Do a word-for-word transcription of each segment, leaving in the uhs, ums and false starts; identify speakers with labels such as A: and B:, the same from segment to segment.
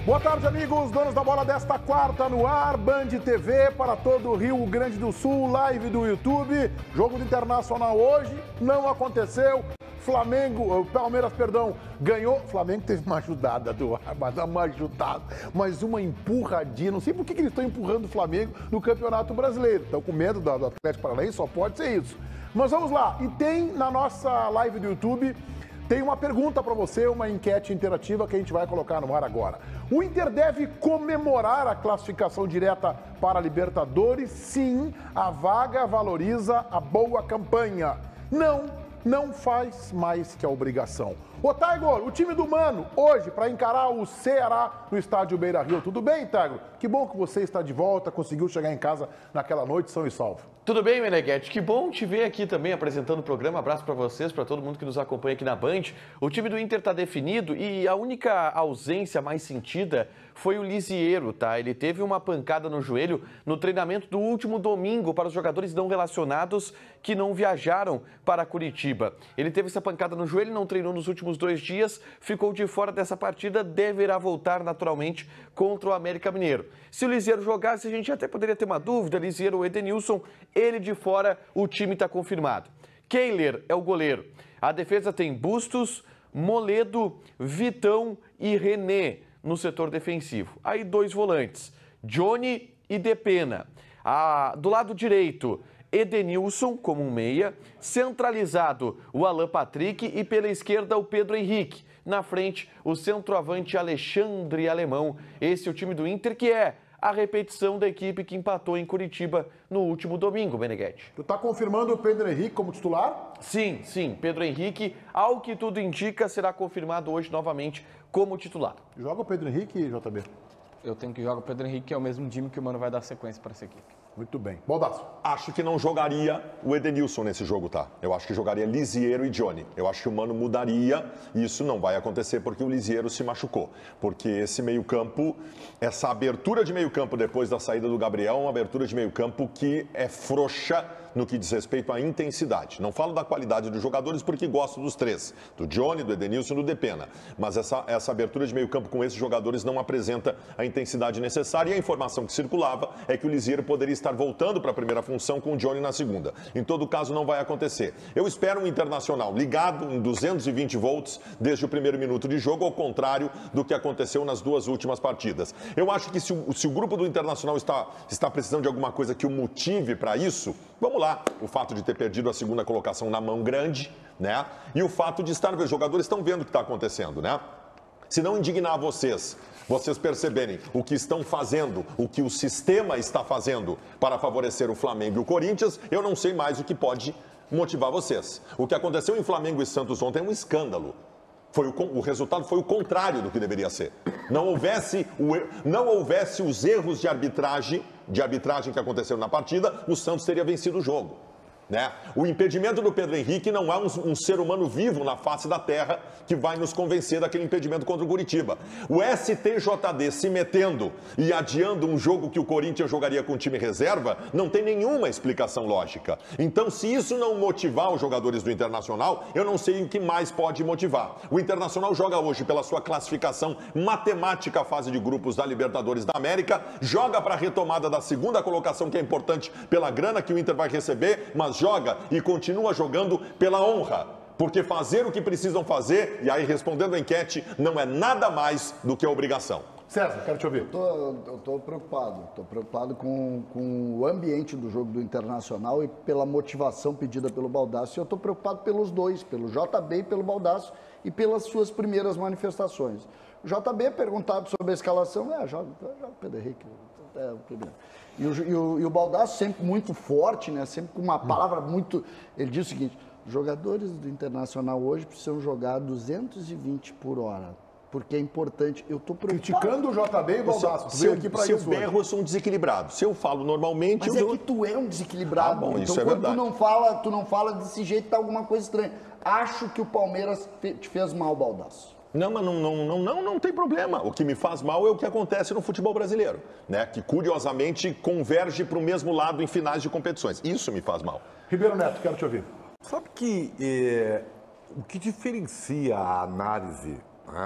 A: Boa tarde, amigos, donos da bola desta quarta no ar, Band T V para todo o Rio Grande do Sul, live do YouTube. Jogo do Internacional hoje não aconteceu. Flamengo, Palmeiras, perdão, ganhou. Flamengo teve uma ajudada do ar, mas uma ajudada, mas uma empurradinha. Não sei por que, que eles estão empurrando o Flamengo no Campeonato Brasileiro. Estão com medo do Atlético Paranaense, só pode ser isso. Mas vamos lá, e tem na nossa live do YouTube, tem uma pergunta para você, uma enquete interativa que a gente vai colocar no ar agora. O Inter deve comemorar a classificação direta para a Libertadores? Sim, a vaga valoriza a boa campanha. Não, não faz mais que a obrigação. Ô, Taigor, o time do Mano, hoje, para encarar o Ceará no estádio Beira-Rio. Tudo bem, Taigor? Que bom que você está de volta, conseguiu chegar em casa naquela noite, são e salvo.
B: Tudo bem, Meneghetti? Que bom te ver aqui também apresentando o programa. Abraço para vocês, para todo mundo que nos acompanha aqui na Band. O time do Inter está definido e a única ausência mais sentida foi o Lisiero, tá? Ele teve uma pancada no joelho no treinamento do último domingo para os jogadores não relacionados que não viajaram para Curitiba. Ele teve essa pancada no joelho, não treinou nos últimos dois dias, ficou de fora dessa partida, deverá voltar naturalmente contra o América Mineiro. Se o Lisiero jogasse, a gente até poderia ter uma dúvida, Lisiero ou Edenilson, ele de fora, o time está confirmado. Kehler é o goleiro. A defesa tem Bustos, Moledo, Vitão e René no setor defensivo. Aí dois volantes, Johnny e Depena. Ah, do lado direito, Edenilson como um meia, centralizado o Alan Patrick e pela esquerda o Pedro Henrique. Na frente, o centroavante Alexandre Alemão. Esse é o time do Inter, que é a repetição da equipe que empatou em Curitiba no último domingo, Meneghetti.
A: Tu tá confirmando o Pedro Henrique como titular?
B: Sim, sim. Pedro Henrique, ao que tudo indica, será confirmado hoje novamente como titular.
A: Joga o Pedro Henrique, J B?
C: Eu tenho que jogar o Pedro Henrique, que é o mesmo time que o Mano vai dar sequência para essa equipe.
A: Muito bem. Baldasso.
D: Acho que não jogaria o Edenilson nesse jogo, tá? Eu acho que jogaria Lisiero e Johnny. Eu acho que o Mano mudaria e isso não vai acontecer porque o Lisiero se machucou. Porque esse meio-campo, essa abertura de meio-campo depois da saída do Gabriel, é uma abertura de meio-campo que é frouxa no que diz respeito à intensidade. Não falo da qualidade dos jogadores porque gosto dos três, do Johnny, do Edenilson e do Depena. Mas essa, essa abertura de meio campo com esses jogadores não apresenta a intensidade necessária e a informação que circulava é que o Lisiero poderia estar voltando para a primeira função com o Johnny na segunda. Em todo caso, não vai acontecer. Eu espero um Internacional ligado em duzentos e vinte volts desde o primeiro minuto de jogo, ao contrário do que aconteceu nas duas últimas partidas. Eu acho que se o, se o grupo do Internacional está, está precisando de alguma coisa que o motive para isso, vamos lá. O fato de ter perdido a segunda colocação na mão grande, né? E o fato de estar, os jogadores estão vendo o que está acontecendo, né? Se não indignar vocês, vocês perceberem o que estão fazendo, o que o sistema está fazendo para favorecer o Flamengo e o Corinthians, eu não sei mais o que pode motivar vocês. O que aconteceu em Flamengo e Santos ontem é um escândalo. Foi o, o resultado foi o contrário do que deveria ser. Não houvesse, o, não houvesse os erros de arbitragem, de arbitragem que aconteceram na partida, o Santos teria vencido o jogo. Né? O impedimento do Pedro Henrique não é um, um ser humano vivo na face da terra que vai nos convencer daquele impedimento contra o Curitiba. O S T J D se metendo e adiando um jogo que o Corinthians jogaria com time reserva não tem nenhuma explicação lógica. Então, se isso não motivar os jogadores do Internacional, eu não sei o que mais pode motivar. O Internacional joga hoje pela sua classificação matemática à fase de grupos da Libertadores da América, joga para a retomada da segunda colocação, que é importante pela grana que o Inter vai receber, mas joga e continua jogando pela honra, porque fazer o que precisam fazer, e aí respondendo a enquete, não é nada mais do que a obrigação.
A: César, quero te ouvir.
E: Eu estou preocupado, estou preocupado com, com o ambiente do jogo do Internacional e pela motivação pedida pelo Baldasso. Eu estou preocupado pelos dois, pelo J B e pelo Baldasso, e pelas suas primeiras manifestações. O J B, perguntado sobre a escalação, é, joga o Pedro Henrique, é o primeiro. E o, e, o, e o Baldasso sempre muito forte, né? Sempre com uma palavra muito... Ele diz o seguinte, os jogadores do Internacional hoje precisam jogar duzentos e vinte por hora, porque é importante. Eu estou preocupado.
A: Criticando o J B e o Baldasso.
D: Se eu, se eu berro, eu sou um desequilibrado. Se eu falo normalmente...
E: Mas
D: eu...
E: é que tu é um desequilibrado.
D: Ah, bom,
E: então,
D: isso é
E: quando
D: verdade.
E: tu não fala, tu não fala desse jeito, tá alguma coisa estranha. Acho que o Palmeiras te fez mal, Baldasso.
D: Não, mas não, não, não, não, não tem problema. O que me faz mal é o que acontece no futebol brasileiro, né? Que curiosamente converge para o mesmo lado em finais de competições. Isso me faz mal.
A: Ribeiro Neto, quero te ouvir.
F: Sabe que é, o que diferencia a análise, né,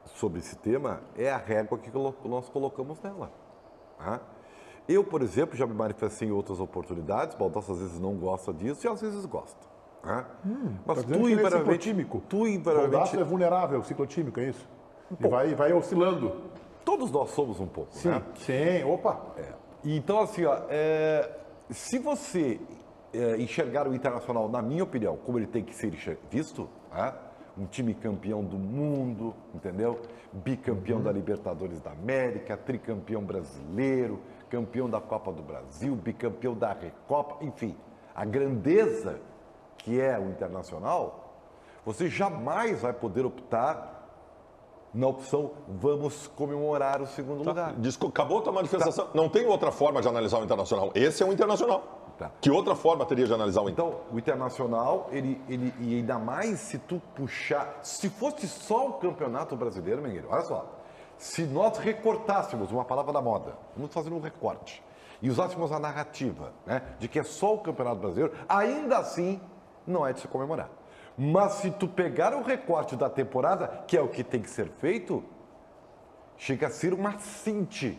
F: sobre esse tema é a régua que nós colocamos nela. Tá? Eu, por exemplo, já me manifestei em outras oportunidades, Baldasso às vezes não gosta disso e às vezes gosta. Tá?
A: Hum,
F: Mas
A: tá
F: tu,
A: dizendo que ele é
F: invariavelmente,
A: ciclotímico?
F: tu
A: O
F: invariavelmente...
A: Baldasso é vulnerável, ciclotímico, é isso? E vai, vai oscilando.
F: Todos nós somos um pouco,
A: Sim,
F: né?
A: sim, opa.
F: É. Então, assim, ó, é, se você é, enxergar o Internacional, na minha opinião, como ele tem que ser visto, né? Um time campeão do mundo, entendeu? Bicampeão
A: Uhum.
F: da Libertadores da América, tricampeão brasileiro, campeão da Copa do Brasil, bicampeão da Recopa, enfim, a grandeza que é o Internacional, você jamais vai poder optar na opção vamos comemorar o segundo lugar.
D: Desculpa, acabou a tua manifestação. Não tem outra forma de analisar o Internacional. Esse é o Internacional.
F: Tá.
D: Que outra forma teria de analisar o Internacional?
F: Então, o Internacional, ele, ele, e ainda mais se tu puxar, se fosse só o Campeonato Brasileiro, Mengueiro, olha só, se nós recortássemos uma palavra da moda, vamos fazer um recorte, e usássemos a narrativa, né, de que é só o Campeonato Brasileiro, ainda assim não é de se comemorar. Mas se tu pegar o recorte da temporada, que é o que tem que ser feito, chega a ser uma cinte.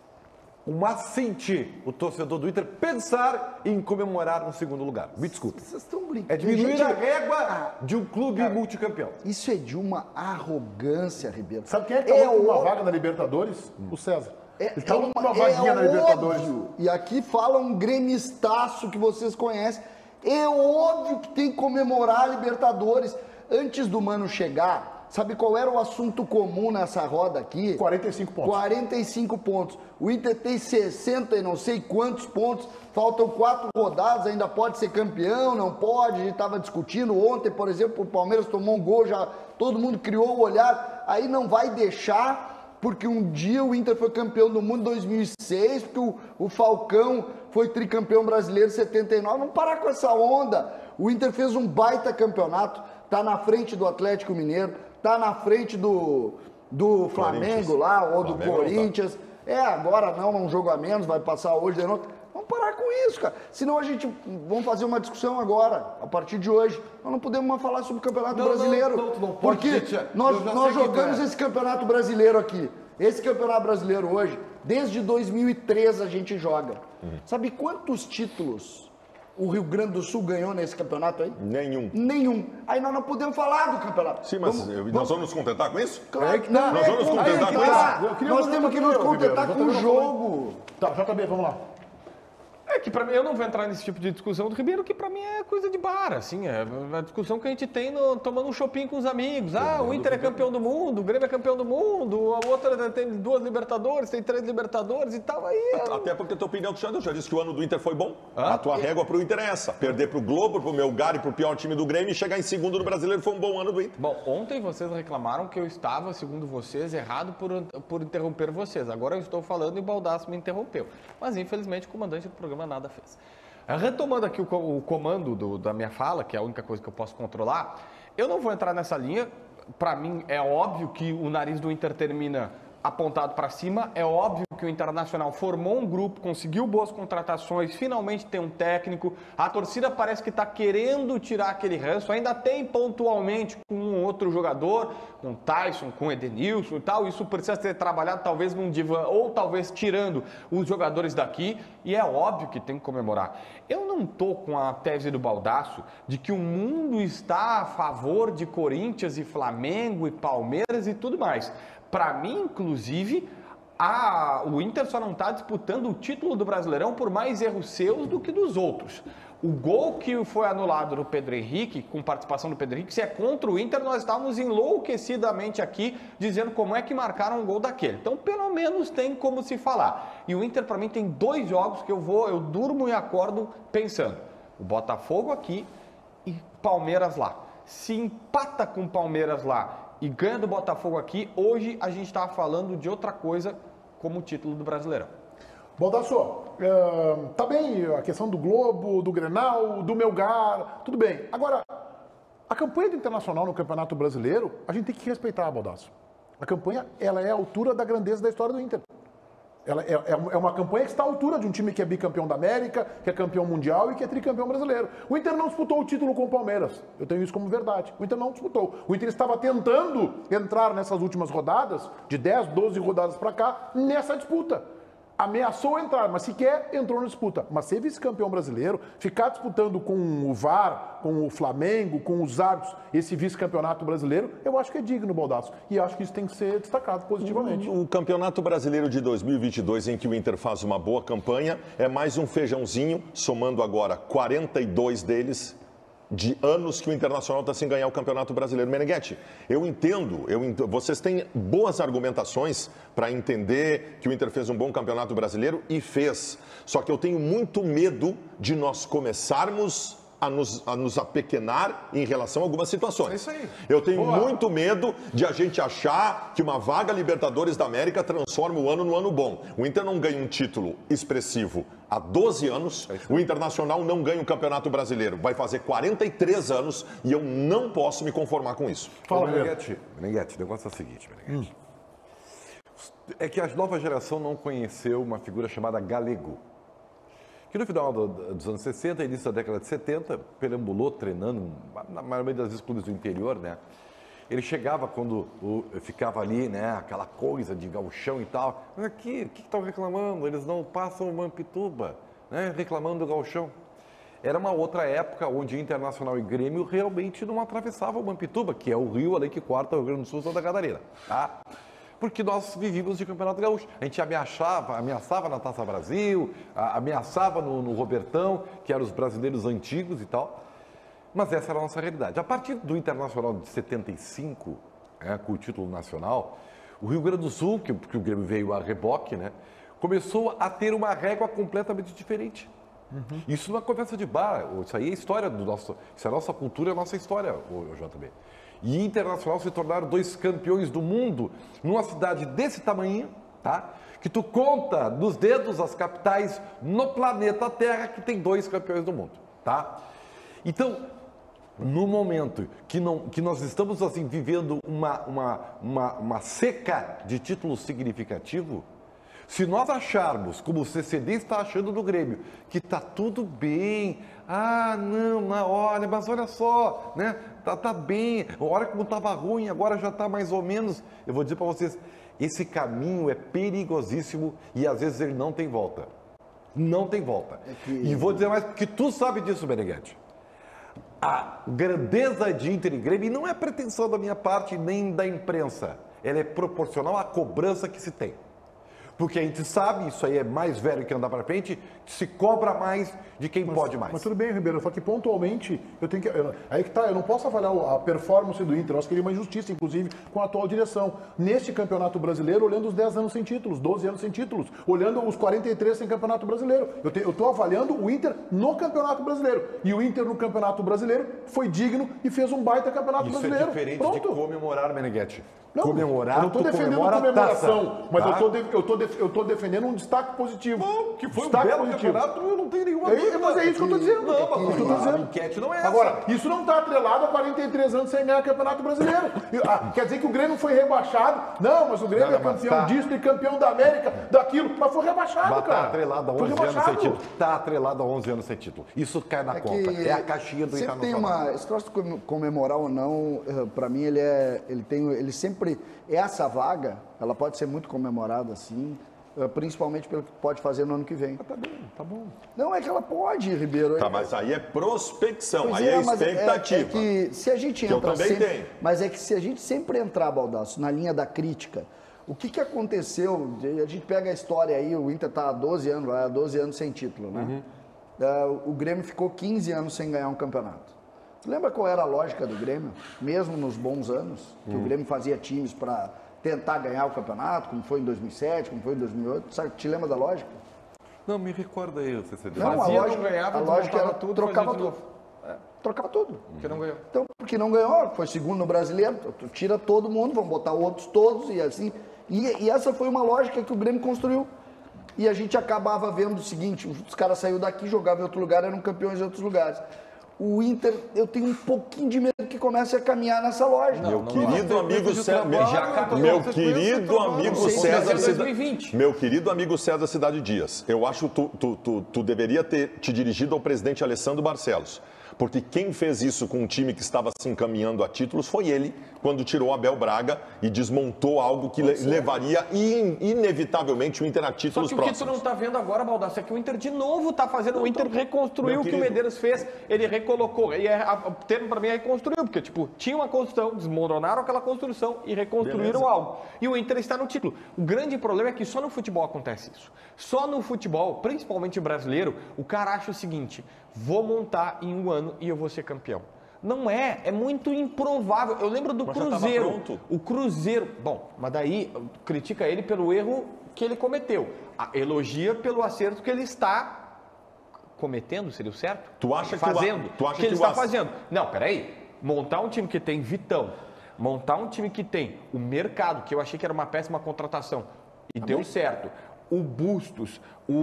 F: Uma cinte o torcedor do Inter pensar em comemorar um segundo lugar. Me desculpe.
E: Vocês estão brincando.
F: É diminuir
E: Gente,
F: a régua de um clube
E: cara,
F: multicampeão.
E: Isso é de uma arrogância, Ribeiro.
A: Sabe quem é que tá com uma
E: óbvio-
A: vaga na Libertadores? O César.
E: É,
A: Ele tá
E: é
A: com
E: uma-
A: uma vaguinha
E: é
A: na Libertadores.
E: óbvio. E aqui fala um gremistaço que vocês conhecem. É óbvio que tem que comemorar a Libertadores. Antes do Mano chegar, sabe qual era o assunto comum nessa roda aqui?
A: quarenta e cinco pontos.
E: quarenta e cinco pontos. O Inter tem sessenta e não sei quantos pontos. Faltam quatro rodadas, ainda pode ser campeão, não pode. A gente estava discutindo ontem, por exemplo, o Palmeiras tomou um gol, já todo mundo criou o olhar. Aí não vai deixar, porque um dia o Inter foi campeão do mundo em dois mil e seis, porque o, o Falcão foi tricampeão brasileiro em setenta e nove. Vamos parar com essa onda. O Inter fez um baita campeonato, tá na frente do Atlético Mineiro, tá na frente do, do Flamengo lá, ou do
D: Flamengo
E: Corinthians. É, agora não, um jogo a menos, vai passar hoje de novo. Vamos parar com isso, cara. Senão a gente, vamos fazer uma discussão agora, a partir de hoje. Nós não podemos mais falar sobre o Campeonato
F: Não,
E: Brasileiro.
F: não, não, não pode,
E: porque
F: gente,
E: nós,
F: eu já
E: nós
F: sei quem
E: jogamos
F: tu é.
E: esse Campeonato Brasileiro aqui. Esse Campeonato Brasileiro hoje, desde dois mil e três a gente joga.
F: Uhum.
E: Sabe quantos títulos o Rio Grande do Sul ganhou nesse campeonato aí?
D: Nenhum.
E: Nenhum. Aí nós não podemos falar do campeonato.
D: Sim, mas
E: Vamos-
D: eu-
E: vamos-
D: nós vamos nos contentar com isso?
E: Claro que não.
D: Nós vamos nos
E: é
D: contentar
E: que
D: com
E: tá.
A: isso? Eu queria
E: Nós
A: ouvir
E: temos
A: o
E: que nos
A: Ribeiro,
E: contentar com o
A: Ribeiro,
E: jogo.
A: Tá, J B, vamos lá.
C: É que pra mim, eu não vou entrar nesse tipo de discussão do Ribeiro, que pra mim é coisa de bar, assim, é a discussão que a gente tem no- tomando um shopping com os amigos. Ah, o Inter é campeão do mundo, o Grêmio é campeão do mundo, a outra tem duas Libertadores, tem três Libertadores e tal, aí... é-
D: Até porque a tua opinião, tu já, já disse que o ano do Inter foi bom.
C: Hã?
D: A tua régua pro Inter é essa. Perder pro Globo, pro Melgar e pro pior time do Grêmio e chegar em segundo no Brasileiro foi um bom ano do Inter.
C: Bom, ontem vocês reclamaram que eu estava, segundo vocês, errado por, por interromper vocês. Agora eu estou falando e o Baldasso me interrompeu. Mas, infelizmente, o comandante do programa nada fez. Retomando aqui o, co- o comando do- da minha fala, que é a única coisa que eu posso controlar, eu não vou entrar nessa linha. Para mim, é óbvio que o nariz do Inter termina apontado para cima. É óbvio que o Internacional formou um grupo, conseguiu boas contratações, finalmente tem um técnico. A torcida parece que está querendo tirar aquele ranço. Ainda tem pontualmente com um outro jogador, com o Tyson, com o Edenilson e tal. Isso precisa ser trabalhado talvez num divã ou talvez tirando os jogadores daqui. E é óbvio que tem que comemorar. Eu não tô com a tese do Baldasso de que o mundo está a favor de Corinthians e Flamengo e Palmeiras e tudo mais. Para mim, inclusive, a, o Inter só não está disputando o título do Brasileirão por mais erros seus do que dos outros. O gol que foi anulado do Pedro Henrique, com participação do Pedro Henrique, se é contra o Inter, nós estávamos enlouquecidamente aqui dizendo como é que marcaram um gol daquele. Então, pelo menos tem como se falar. E o Inter, para mim, tem dois jogos que eu vou, eu durmo e acordo pensando. O Botafogo aqui e Palmeiras lá. Se empata com o Palmeiras lá e ganha do Botafogo aqui, hoje a gente estava falando de outra coisa como o título do Brasileirão.
A: Baldasso, eh, tá bem a questão do Globo, do Grenal, do Melgar, tudo bem. Agora, a campanha do Internacional no Campeonato Brasileiro, a gente tem que respeitar, Baldasso. A campanha, ela é a altura da grandeza da história do Inter. Ela é, é uma campanha que está à altura de um time que é bicampeão da América, que é campeão mundial e que é tricampeão brasileiro. O Inter não disputou o título com o Palmeiras. Eu tenho isso como verdade. O Inter não disputou. O Inter estava tentando entrar nessas últimas rodadas, de dez, doze rodadas para cá, nessa disputa. Ameaçou entrar, mas sequer entrou na disputa. Mas ser vice-campeão brasileiro, ficar disputando com o V A R, com o Flamengo, com os árbitros, esse vice-campeonato brasileiro, eu acho que é digno, Baldasso. E acho que isso tem que ser destacado positivamente.
D: O, o Campeonato Brasileiro de dois mil e vinte e dois, em que o Inter faz uma boa campanha, é mais um feijãozinho, somando agora quarenta e dois deles, de anos que o Internacional está sem ganhar o Campeonato Brasileiro. Meneghetti, eu entendo, eu ent... vocês têm boas argumentações para entender que o Inter fez um bom Campeonato Brasileiro e fez. Só que eu tenho muito medo de nós começarmos a nos, a nos apequenar em relação a algumas situações.
F: É isso aí.
D: Eu tenho
F: Boa.
D: muito medo de a gente achar que uma vaga Libertadores da América transforma o ano no ano bom. O Inter não ganha um título expressivo há doze anos, o Internacional não ganha o Campeonato Brasileiro. Vai fazer quarenta e três anos e eu não posso me conformar com isso.
F: Fala, Meneghetti. Meneghetti, o negócio é o seguinte, Meneghetti. Hum. É que a nova geração não conheceu uma figura chamada Galego, que no final do, dos anos sessenta, início da década de setenta, perambulou treinando, na maioria das vezes, clubes do interior, né? Ele chegava quando o, ficava ali, né, aquela coisa de gauchão e tal. Mas aqui, o que estão reclamando? Eles não passam o Mampituba, né, reclamando do gauchão. Era uma outra época onde Internacional e Grêmio realmente não atravessavam o Mampituba, que é o rio ali que corta o Rio Grande do Sul, Santa Catarina, tá? Porque nós vivíamos de Campeonato Gaúcho. A gente ameaçava, ameaçava na Taça Brasil, ameaçava no, no Robertão, que eram os brasileiros antigos e tal. Mas essa era a nossa realidade. A partir do Internacional de setenta e cinco, né, com o título nacional, o Rio Grande do Sul, que, que o Grêmio veio a reboque, né, começou a ter uma régua completamente diferente. Uhum. Isso não é conversa de bar, isso aí é história do nosso, isso é a nossa cultura, é a nossa história, o, o J B. E Internacional se tornaram dois campeões do mundo numa cidade desse tamanho, tá? Que tu conta nos dedos as capitais no planeta Terra que tem dois campeões do mundo, tá? Então, no momento que, não, que nós estamos assim vivendo uma, uma, uma, uma seca de títulos significativo, se nós acharmos, como o C C D está achando do Grêmio, que está tudo bem, ah, não, não, olha, mas olha só, né, tá, tá bem, a hora como estava ruim, agora já está mais ou menos, eu vou dizer para vocês, esse caminho é perigosíssimo e às vezes ele não tem volta, não tem volta. É que... E vou dizer mais, porque tu sabe disso, Meneghetti, a grandeza de Inter e Grêmio não é pretensão da minha parte nem da imprensa, ela é proporcional à cobrança que se tem. Porque a gente sabe, isso aí é mais velho que andar para frente, se cobra mais de quem
A: mas,
F: pode mais.
A: Mas tudo bem, Ribeiro, só que pontualmente, eu tenho que. Eu, aí que tá, eu não posso avaliar a performance do Inter, eu acho que ele é uma injustiça, inclusive, com a atual direção. Neste Campeonato Brasileiro, olhando os dez anos sem títulos, doze anos sem títulos, olhando os quarenta e três sem Campeonato Brasileiro. Eu estou avaliando o Inter no Campeonato Brasileiro. E o Inter no Campeonato Brasileiro foi digno e fez um baita Campeonato
F: isso
A: Brasileiro.
F: Isso é diferente
A: Pronto.
F: de comemorar, Meneghetti.
A: Não,
F: comemorar,
A: eu não estou defendendo comemoração,
F: taça,
A: mas
F: tá?
A: eu estou de, eu tô de, eu tô defendendo um destaque positivo.
F: Não, que foi
A: destaque
F: um belo
A: positivo.
F: campeonato, eu não tenho nenhuma
A: é,
F: dúvida.
A: Mas é isso que eu estou dizendo.
F: Não,
A: é que,
F: mas
A: isso que eu tô dizendo.
F: a enquete não é essa.
A: Agora, isso não está atrelado a quarenta e três anos sem ganhar Campeonato Brasileiro. Ah, quer dizer que o Grêmio foi rebaixado? Não, mas o Grêmio não, é campeão tá. disso e campeão da América, daquilo, mas foi rebaixado,
F: mas
A: cara.
F: Está atrelado a onze anos sem título. Está atrelado a onze anos sem título. Isso cai na é conta. É a caixinha do Internacional.
E: Tem uma, esse troço de comemorar ou não, para mim ele é, ele tem, ele sempre essa vaga, ela pode ser muito comemorada assim, principalmente pelo que pode fazer no ano que vem.
F: Ah, tá bem, tá bom.
E: Não, é que ela pode, Ribeiro.
D: Tá, mas aí é prospecção,
E: pois
D: aí é,
E: é
D: expectativa.
E: É, é que se a gente
D: que
E: entra
D: eu também
E: sempre,
D: tenho.
E: Mas é que se a gente sempre entrar, Baldasso, na linha da crítica, o que que aconteceu? A gente pega a história aí, o Inter tá há doze anos, há doze anos sem título, né? Uhum. Uh, o Grêmio ficou quinze anos sem ganhar um campeonato. Lembra qual era a lógica do Grêmio? Mesmo nos bons anos, que uhum. o Grêmio fazia times para tentar ganhar o campeonato, como foi em dois mil e sete, como foi em dois mil e oito, sabe? Te lembra da lógica?
F: Não, me recorda aí o C C D.
E: Não,
C: fazia,
E: a lógica,
C: não ganhava,
E: a lógica era
C: tudo,
E: trocava tudo.
C: É.
E: Trocava tudo.
C: Porque não ganhou.
E: Então, porque não ganhou, foi segundo no Brasileiro, tu tira todo mundo, vamos botar outros todos e assim. E, e essa foi uma lógica que o Grêmio construiu. E a gente acabava vendo o seguinte, os caras saíram daqui, jogavam em outro lugar, eram campeões em outros lugares. o Inter, eu tenho um pouquinho de medo que comece a caminhar nessa loja.
D: Meu querido amigo César, meu querido amigo César, meu querido amigo César Cidade Dias, eu acho que tu, tu, tu, tu deveria ter te dirigido ao presidente Alessandro Barcelos. Porque quem fez isso com um time que estava se encaminhando a títulos foi ele, quando tirou Abel Braga e desmontou algo que le levaria in inevitavelmente o Inter a títulos próximos. Só que
C: próximos. O que tu não está vendo agora, Baldassi, é que o Inter de novo está fazendo, o Inter reconstruiu o que o Medeiros fez, ele recolocou, e é, o termo para mim é reconstruiu, porque tipo, tinha uma construção, desmoronaram aquela construção e reconstruíram Beleza. algo. E o Inter está no título. O grande problema é que só no futebol acontece isso. Só no futebol, principalmente brasileiro, o cara acha o seguinte, vou montar em um ano e eu vou ser campeão. Não é, é muito improvável. Eu lembro do mas Cruzeiro. O Cruzeiro, bom, mas daí critica ele pelo erro que ele cometeu. A, elogia pelo acerto que ele está cometendo, seria o certo?
D: Tu acha
C: fazendo,
D: que, o, tu acha
C: que ele
D: que
C: está
D: o...
C: fazendo? Não, peraí. Montar um time que tem Vitão, montar um time que tem o mercado, que eu achei que era uma péssima contratação, e tá deu bem. certo. O Bustos,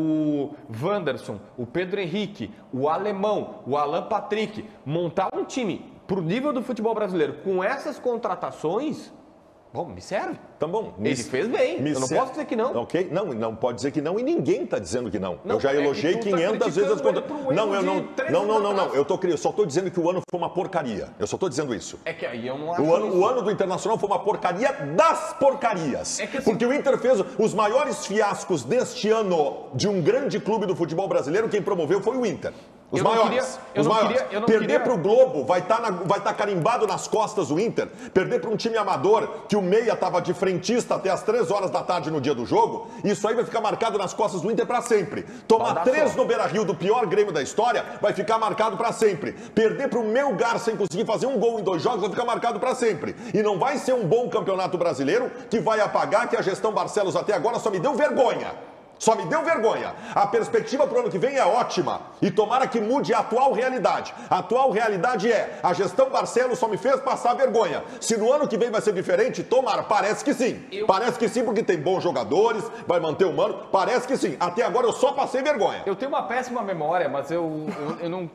C: o Wanderson, o Pedro Henrique, o Alemão, o Alan Patrick, montar um time para o nível do futebol brasileiro com essas contratações, bom, me serve.
D: Tá bom.
C: Ele fez bem, eu não
D: serve.
C: posso dizer que não.
D: Ok, não, não pode dizer que não e ninguém está dizendo que não. não. Eu já
C: é
D: elogiei quinhentas tá vezes as contratações. Um não, eu não, não, não, não, não, eu tô, eu só estou dizendo que o ano foi uma porcaria. Eu só estou dizendo isso.
C: É que aí eu não acho
D: o ano, o ano do Internacional foi uma porcaria das porcarias. É que assim, porque o Inter fez os maiores fiascos deste ano de um grande clube do futebol brasileiro, quem promoveu foi o Inter. Os
C: eu
D: maiores.
C: Queria, eu
D: os
C: não
D: maiores.
C: Queria, eu não
D: Perder
C: queria...
D: para o Globo vai estar tá vai tá carimbado nas costas do Inter. Perder para um time amador que o meia estava de frentista até as três horas da tarde no dia do jogo, isso aí vai ficar marcado nas costas do Inter para sempre. Tomar três no Beira-Rio do pior Grêmio da história vai ficar marcado para sempre. Perder para o Melgar sem conseguir fazer um gol em dois jogos vai ficar marcado para sempre. E não vai ser um bom campeonato brasileiro que vai apagar que a gestão Barcelos até agora só me deu vergonha. Só me deu vergonha. A perspectiva para o ano que vem é ótima. E tomara que mude a atual realidade. A atual realidade é, a gestão Barcelos só me fez passar vergonha. Se no ano que vem vai ser diferente, tomara. Parece que sim. Eu... Parece que sim, porque tem bons jogadores, vai manter o mano. Parece que sim. Até agora eu só passei vergonha.
C: Eu tenho uma péssima memória, mas eu, eu, eu não,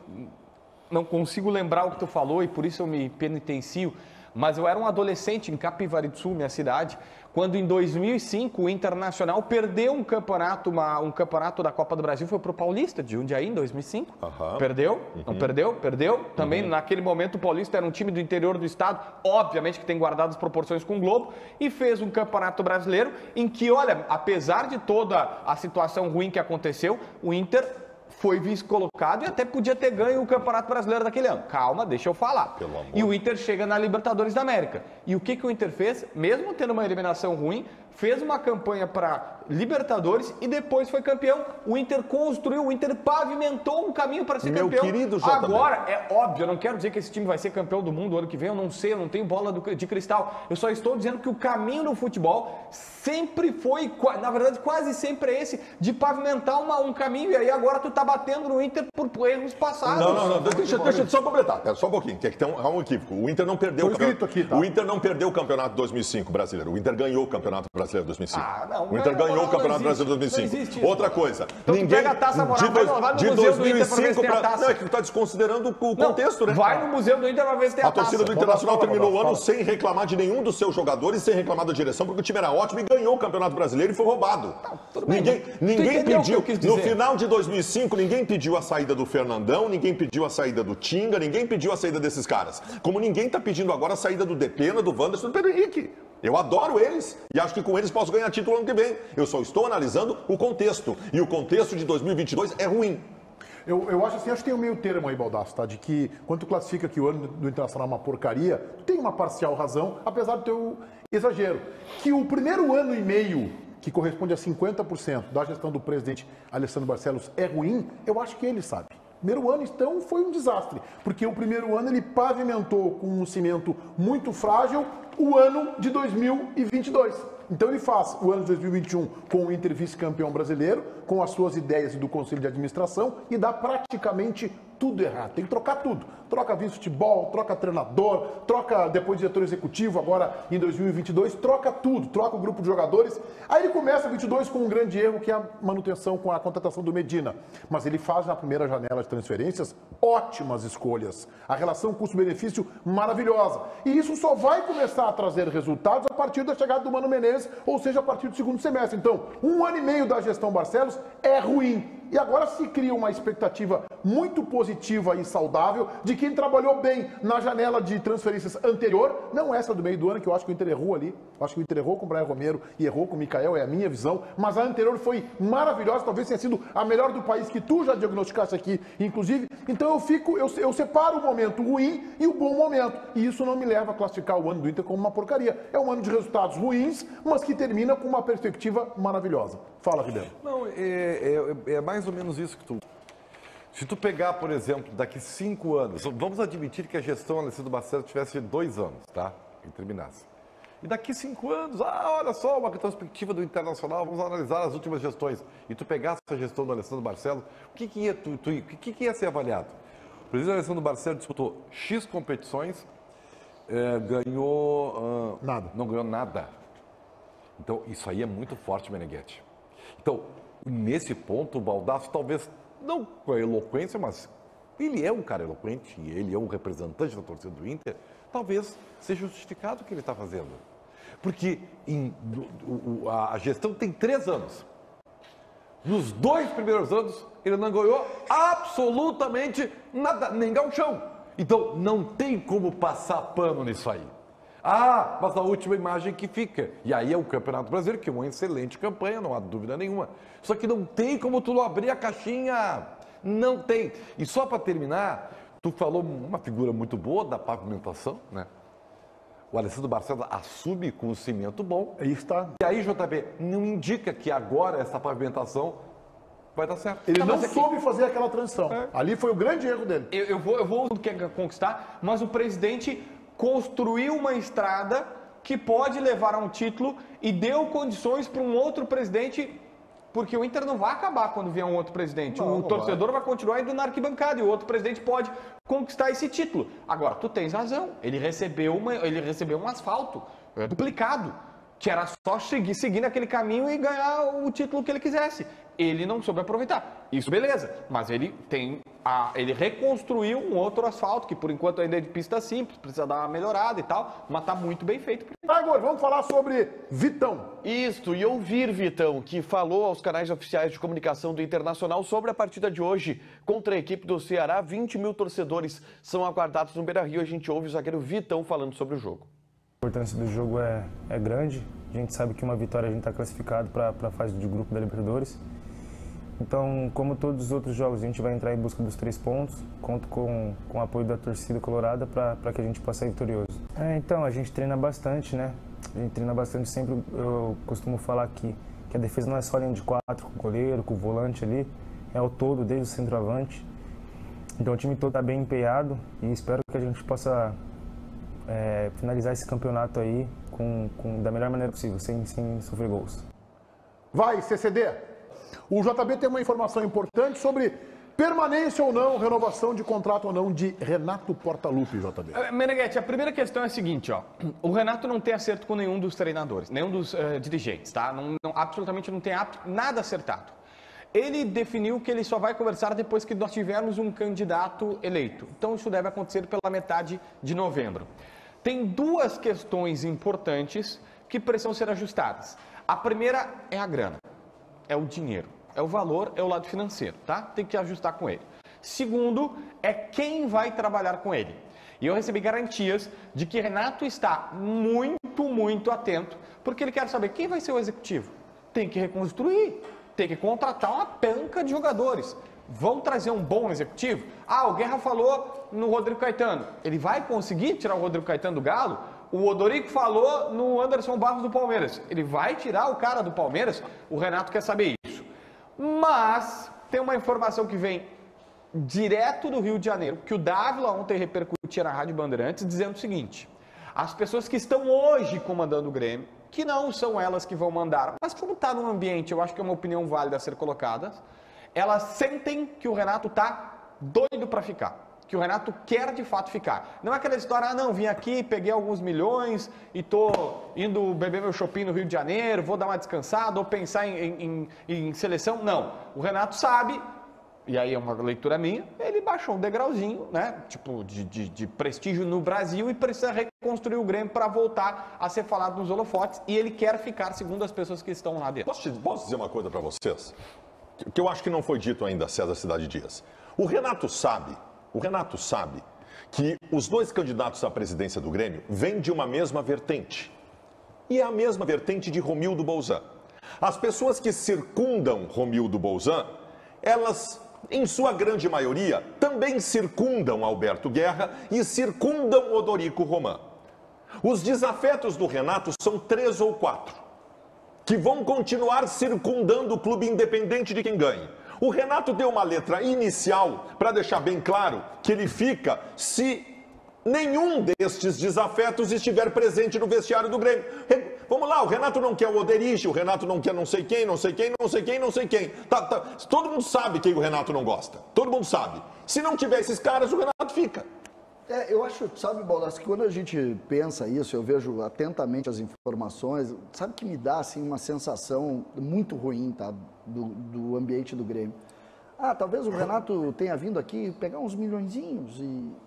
C: não consigo lembrar o que tu falou e por isso eu me penitencio. Mas eu era um adolescente em Capivari do Sul, minha cidade, quando em dois mil e cinco o Internacional perdeu um campeonato, uma, um campeonato da Copa do Brasil, foi pro Paulista de Jundiaí em dois mil e cinco. Uhum. Perdeu, uhum. não perdeu, perdeu. Também uhum. naquele momento o Paulista era um time do interior do estado, obviamente que tem guardado as proporções com o Globo, e fez um campeonato brasileiro em que, olha, apesar de toda a situação ruim que aconteceu, o Inter foi vice-colocado e até podia ter ganho o Campeonato Brasileiro daquele ano. Calma, deixa eu falar.
D: Pelo amor.
C: E o Inter chega na Libertadores da América. E o que, que o Inter fez? Mesmo tendo uma eliminação ruim, fez uma campanha para Libertadores e depois foi campeão. O Inter construiu, o Inter pavimentou um caminho para ser
D: Meu
C: campeão.
D: Querido J B.
C: Agora, é óbvio, eu não quero dizer que esse time vai ser campeão do mundo ano que vem, eu não sei, eu não tenho bola de cristal. Eu só estou dizendo que o caminho no futebol sempre foi, na verdade, quase sempre é esse, de pavimentar uma, um caminho. E aí agora tu tá batendo no Inter por erros passados.
D: Não, não, não, deixa, deixa eu só completar, pera só um pouquinho, que, é que tem um, há um equívoco. O Inter não perdeu o campeonato. Aqui, tá? O Inter não perdeu o campeonato de dois mil e cinco brasileiro. O Inter ganhou o campeonato brasileiro de dois mil e cinco.
C: Ah, não,
D: o Inter
C: não,
D: ganhou
C: não,
D: o campeonato brasileiro de dois mil e cinco. Outra coisa.
C: Então
D: ninguém,
C: tu pega a taça moral,
D: de, dois,
C: vai no
D: de
C: museu
D: dois mil e cinco
C: para
D: pra, não, é que tu tá desconsiderando o
C: não,
D: contexto, né?
C: Vai no museu do Inter pra ver se tem a,
D: a taça. A torcida do Internacional terminou o ano sem reclamar de nenhum dos seus jogadores, sem reclamar da direção, porque o time era ótimo e ganhou o Campeonato Brasileiro e foi roubado. Tá, ninguém ninguém pediu, no final de dois mil e cinco, ninguém pediu a saída do Fernandão, ninguém pediu a saída do Tinga, ninguém pediu a saída desses caras. Como ninguém tá pedindo agora a saída do Depena, do Wanderson, do Pedro Henrique. Eu adoro eles e acho que com eles posso ganhar título ano que vem. Eu só estou analisando o contexto. E o contexto de dois mil e vinte e dois é ruim.
A: Eu, eu acho assim, acho que tem um meio termo aí, Baldassi, tá? De que quando tu classifica que o ano do Internacional é uma porcaria, tu tem uma parcial razão, apesar do teu exagero. Que o primeiro ano e meio, que corresponde a cinquenta por cento da gestão do presidente Alessandro Barcelos, é ruim, eu acho que ele sabe. Primeiro ano, então, foi um desastre, porque o primeiro ano ele pavimentou com um cimento muito frágil o ano de dois mil e vinte e dois. Então ele faz o ano de dois mil e vinte e um com o Inter vice-campeão brasileiro, com as suas ideias do Conselho de Administração e dá praticamente tudo errado, tem que trocar tudo. Troca vice-futebol, troca treinador, troca depois diretor executivo, agora em dois mil e vinte e dois, troca tudo, troca o grupo de jogadores. Aí ele começa vinte e dois com um grande erro, que é a manutenção com a contratação do Medina. Mas ele faz na primeira janela de transferências ótimas escolhas. A relação custo-benefício maravilhosa. E isso só vai começar a trazer resultados a partir da chegada do Mano Menezes, ou seja, a partir do segundo semestre. Então, um ano e meio da gestão Barcelos é ruim. E agora se cria uma expectativa muito positiva e saudável de quem trabalhou bem na janela de transferências anterior, não essa do meio do ano, que eu acho que o Inter errou ali. Eu acho que o Inter errou com o Brian Romero e errou com o Mikael, é a minha visão. Mas a anterior foi maravilhosa, talvez tenha sido a melhor do país, que tu já diagnosticaste aqui, inclusive. Então eu fico, eu, eu separo o momento ruim e o bom momento. E isso não me leva a classificar o ano do Inter como uma porcaria. É um ano de resultados ruins, mas que termina com uma perspectiva maravilhosa. Fala, Ribeiro.
F: Não, é, é, é mais ou menos isso que tu... Se tu pegar, por exemplo, daqui cinco anos, vamos admitir que a gestão Alessandro Barcelos tivesse dois anos, tá? E terminasse. E daqui cinco anos, ah, olha só, uma retrospectiva do Internacional, vamos analisar as últimas gestões. E tu pegasse a gestão do Alessandro Barcelos, o que, que, ia, tu, tu, o que, que ia ser avaliado? O presidente Alessandro Barcelos disputou X competições, é, ganhou... Uh,
A: nada.
F: Não ganhou nada. Então, isso aí é muito forte, Meneghetti. Então, nesse ponto, o Baldasso talvez, não com a eloquência, mas ele é um cara eloquente, e ele é um representante da torcida do Inter, talvez seja justificado o que ele está fazendo. Porque em, o, a gestão tem três anos. Nos dois primeiros anos, ele não ganhou absolutamente nada, nem gauchão. Então, não tem como passar pano nisso aí. Ah, mas a última imagem que fica. E aí é o Campeonato Brasileiro, que é uma excelente campanha, não há dúvida nenhuma. Só que não tem como tu abrir a caixinha. Não tem. E só para terminar, tu falou uma figura muito boa da pavimentação, né? O Alessandro Barcelos assume com um cimento bom.
A: Aí está.
F: E aí, J B, não indica que agora essa pavimentação vai dar certo.
A: Ele
C: Tá,
A: não
C: mas é que-
A: soube fazer aquela transição.
F: É.
A: Ali foi o grande erro dele.
C: Eu, eu vou, eu vou quer conquistar, mas o presidente construiu uma estrada que pode levar a um título e deu condições para um outro presidente, porque o Inter não vai acabar quando vier um outro presidente.
F: Não,
C: o
F: não
C: torcedor vai. vai continuar indo na arquibancada e o outro presidente pode conquistar esse título. Agora, tu tens razão, ele recebeu, uma, ele recebeu um asfalto é, duplicado, que era só seguir, seguir naquele caminho e ganhar o título que ele quisesse. Ele não soube aproveitar. Isso, beleza. Mas ele tem a, ele reconstruiu um outro asfalto, que por enquanto ainda é de pista simples, precisa dar uma melhorada e tal, mas tá muito bem feito.
A: Agora, vamos falar sobre Vitão.
B: Isto, e ouvir Vitão, que falou aos canais oficiais de comunicação do Internacional sobre a partida de hoje contra a equipe do Ceará. vinte mil torcedores são aguardados no Beira-Rio. A gente ouve o zagueiro Vitão falando sobre o jogo.
G: A importância do jogo é, é grande. A gente sabe que uma vitória a gente está classificado para a fase de grupo da Libertadores. Então, como todos os outros jogos, a gente vai entrar em busca dos três pontos. Conto com, com o apoio da torcida colorada para que a gente possa sair vitorioso. É, então, a gente treina bastante, né? A gente treina bastante. Sempre eu costumo falar que, que a defesa não é só linha de quatro, com o goleiro, com o volante ali. É o todo, desde o centroavante. Então, o time todo está bem empenhado e espero que a gente possa é, finalizar esse campeonato aí com, com, da melhor maneira possível, sem, sem sofrer gols.
A: Vai, C C D. O J B tem uma informação importante sobre permanência ou não, renovação de contrato ou não de Renato Portaluppi, J B.
C: Eh, Meneghetti, a primeira questão é a seguinte, ó. O Renato não tem acerto com nenhum dos treinadores, nenhum dos eh, dirigentes, tá? Não, não- absolutamente não tem ap- nada acertado. Ele definiu que ele só vai conversar depois que nós tivermos um candidato eleito. Então isso deve acontecer pela metade de novembro. Tem duas questões importantes que precisam ser ajustadas. A primeira é a grana, é o dinheiro, é o valor, é o lado financeiro, tá? Tem que ajustar com ele. Segundo, é quem vai trabalhar com ele. E eu recebi garantias de que Renato está muito, muito atento, porque ele quer saber quem vai ser o executivo. Tem que reconstruir, tem que contratar uma panca de jogadores. Vão trazer um bom executivo? Ah, o Guerra falou no Rodrigo Caetano. Ele vai conseguir tirar o Rodrigo Caetano do Galo? O Odorico falou no Anderson Barros do Palmeiras. Ele vai tirar o cara do Palmeiras? O Renato quer saber isso. Mas tem uma informação que vem direto do Rio de Janeiro, que o Dávila ontem repercutia na Rádio Bandeirantes, dizendo o seguinte: as pessoas que estão hoje comandando o Grêmio, que não são elas que vão mandar, mas como está no ambiente, eu acho que é uma opinião válida a ser colocada, elas sentem que o Renato está doido para ficar. Que o Renato quer de fato ficar. Não é aquela história, ah não, vim aqui, peguei alguns milhões e tô indo beber meu shopping no Rio de Janeiro, vou dar uma descansada ou pensar em, em, em seleção. Não, o Renato sabe, e aí é uma leitura minha, ele baixou um degrauzinho, né, tipo de, de, de prestígio no Brasil e precisa reconstruir o Grêmio para voltar a ser falado nos holofotes e ele quer ficar, segundo as pessoas que estão lá dentro.
D: Posso, te, posso dizer uma coisa para vocês? Que eu acho que não foi dito ainda, César Cidade Dias. O Renato sabe... O Renato sabe que os dois candidatos à presidência do Grêmio vêm de uma mesma vertente. E é a mesma vertente de Romildo Bolzan. As pessoas que circundam Romildo Bolzan, elas, em sua grande maioria, também circundam Alberto Guerra e circundam Odorico Roman. Os desafetos do Renato são três ou quatro, que vão continuar circundando o clube independente de quem ganhe. O Renato deu uma letra inicial para deixar bem claro que ele fica se nenhum destes desafetos estiver presente no vestiário do Grêmio. Vamos lá, o Renato não quer o Oderich, o Renato não quer não sei quem, não sei quem, não sei quem, não sei quem. Tá, tá. Todo mundo sabe quem o Renato não gosta. Todo mundo sabe. Se não tiver esses caras, o Renato fica.
E: É, eu acho, sabe, Baldassi, que quando a gente pensa isso, eu vejo atentamente as informações, sabe que me dá, assim, uma sensação muito ruim, tá, do, do ambiente do Grêmio. Ah, talvez o Renato tenha vindo aqui pegar uns milhõezinhos e,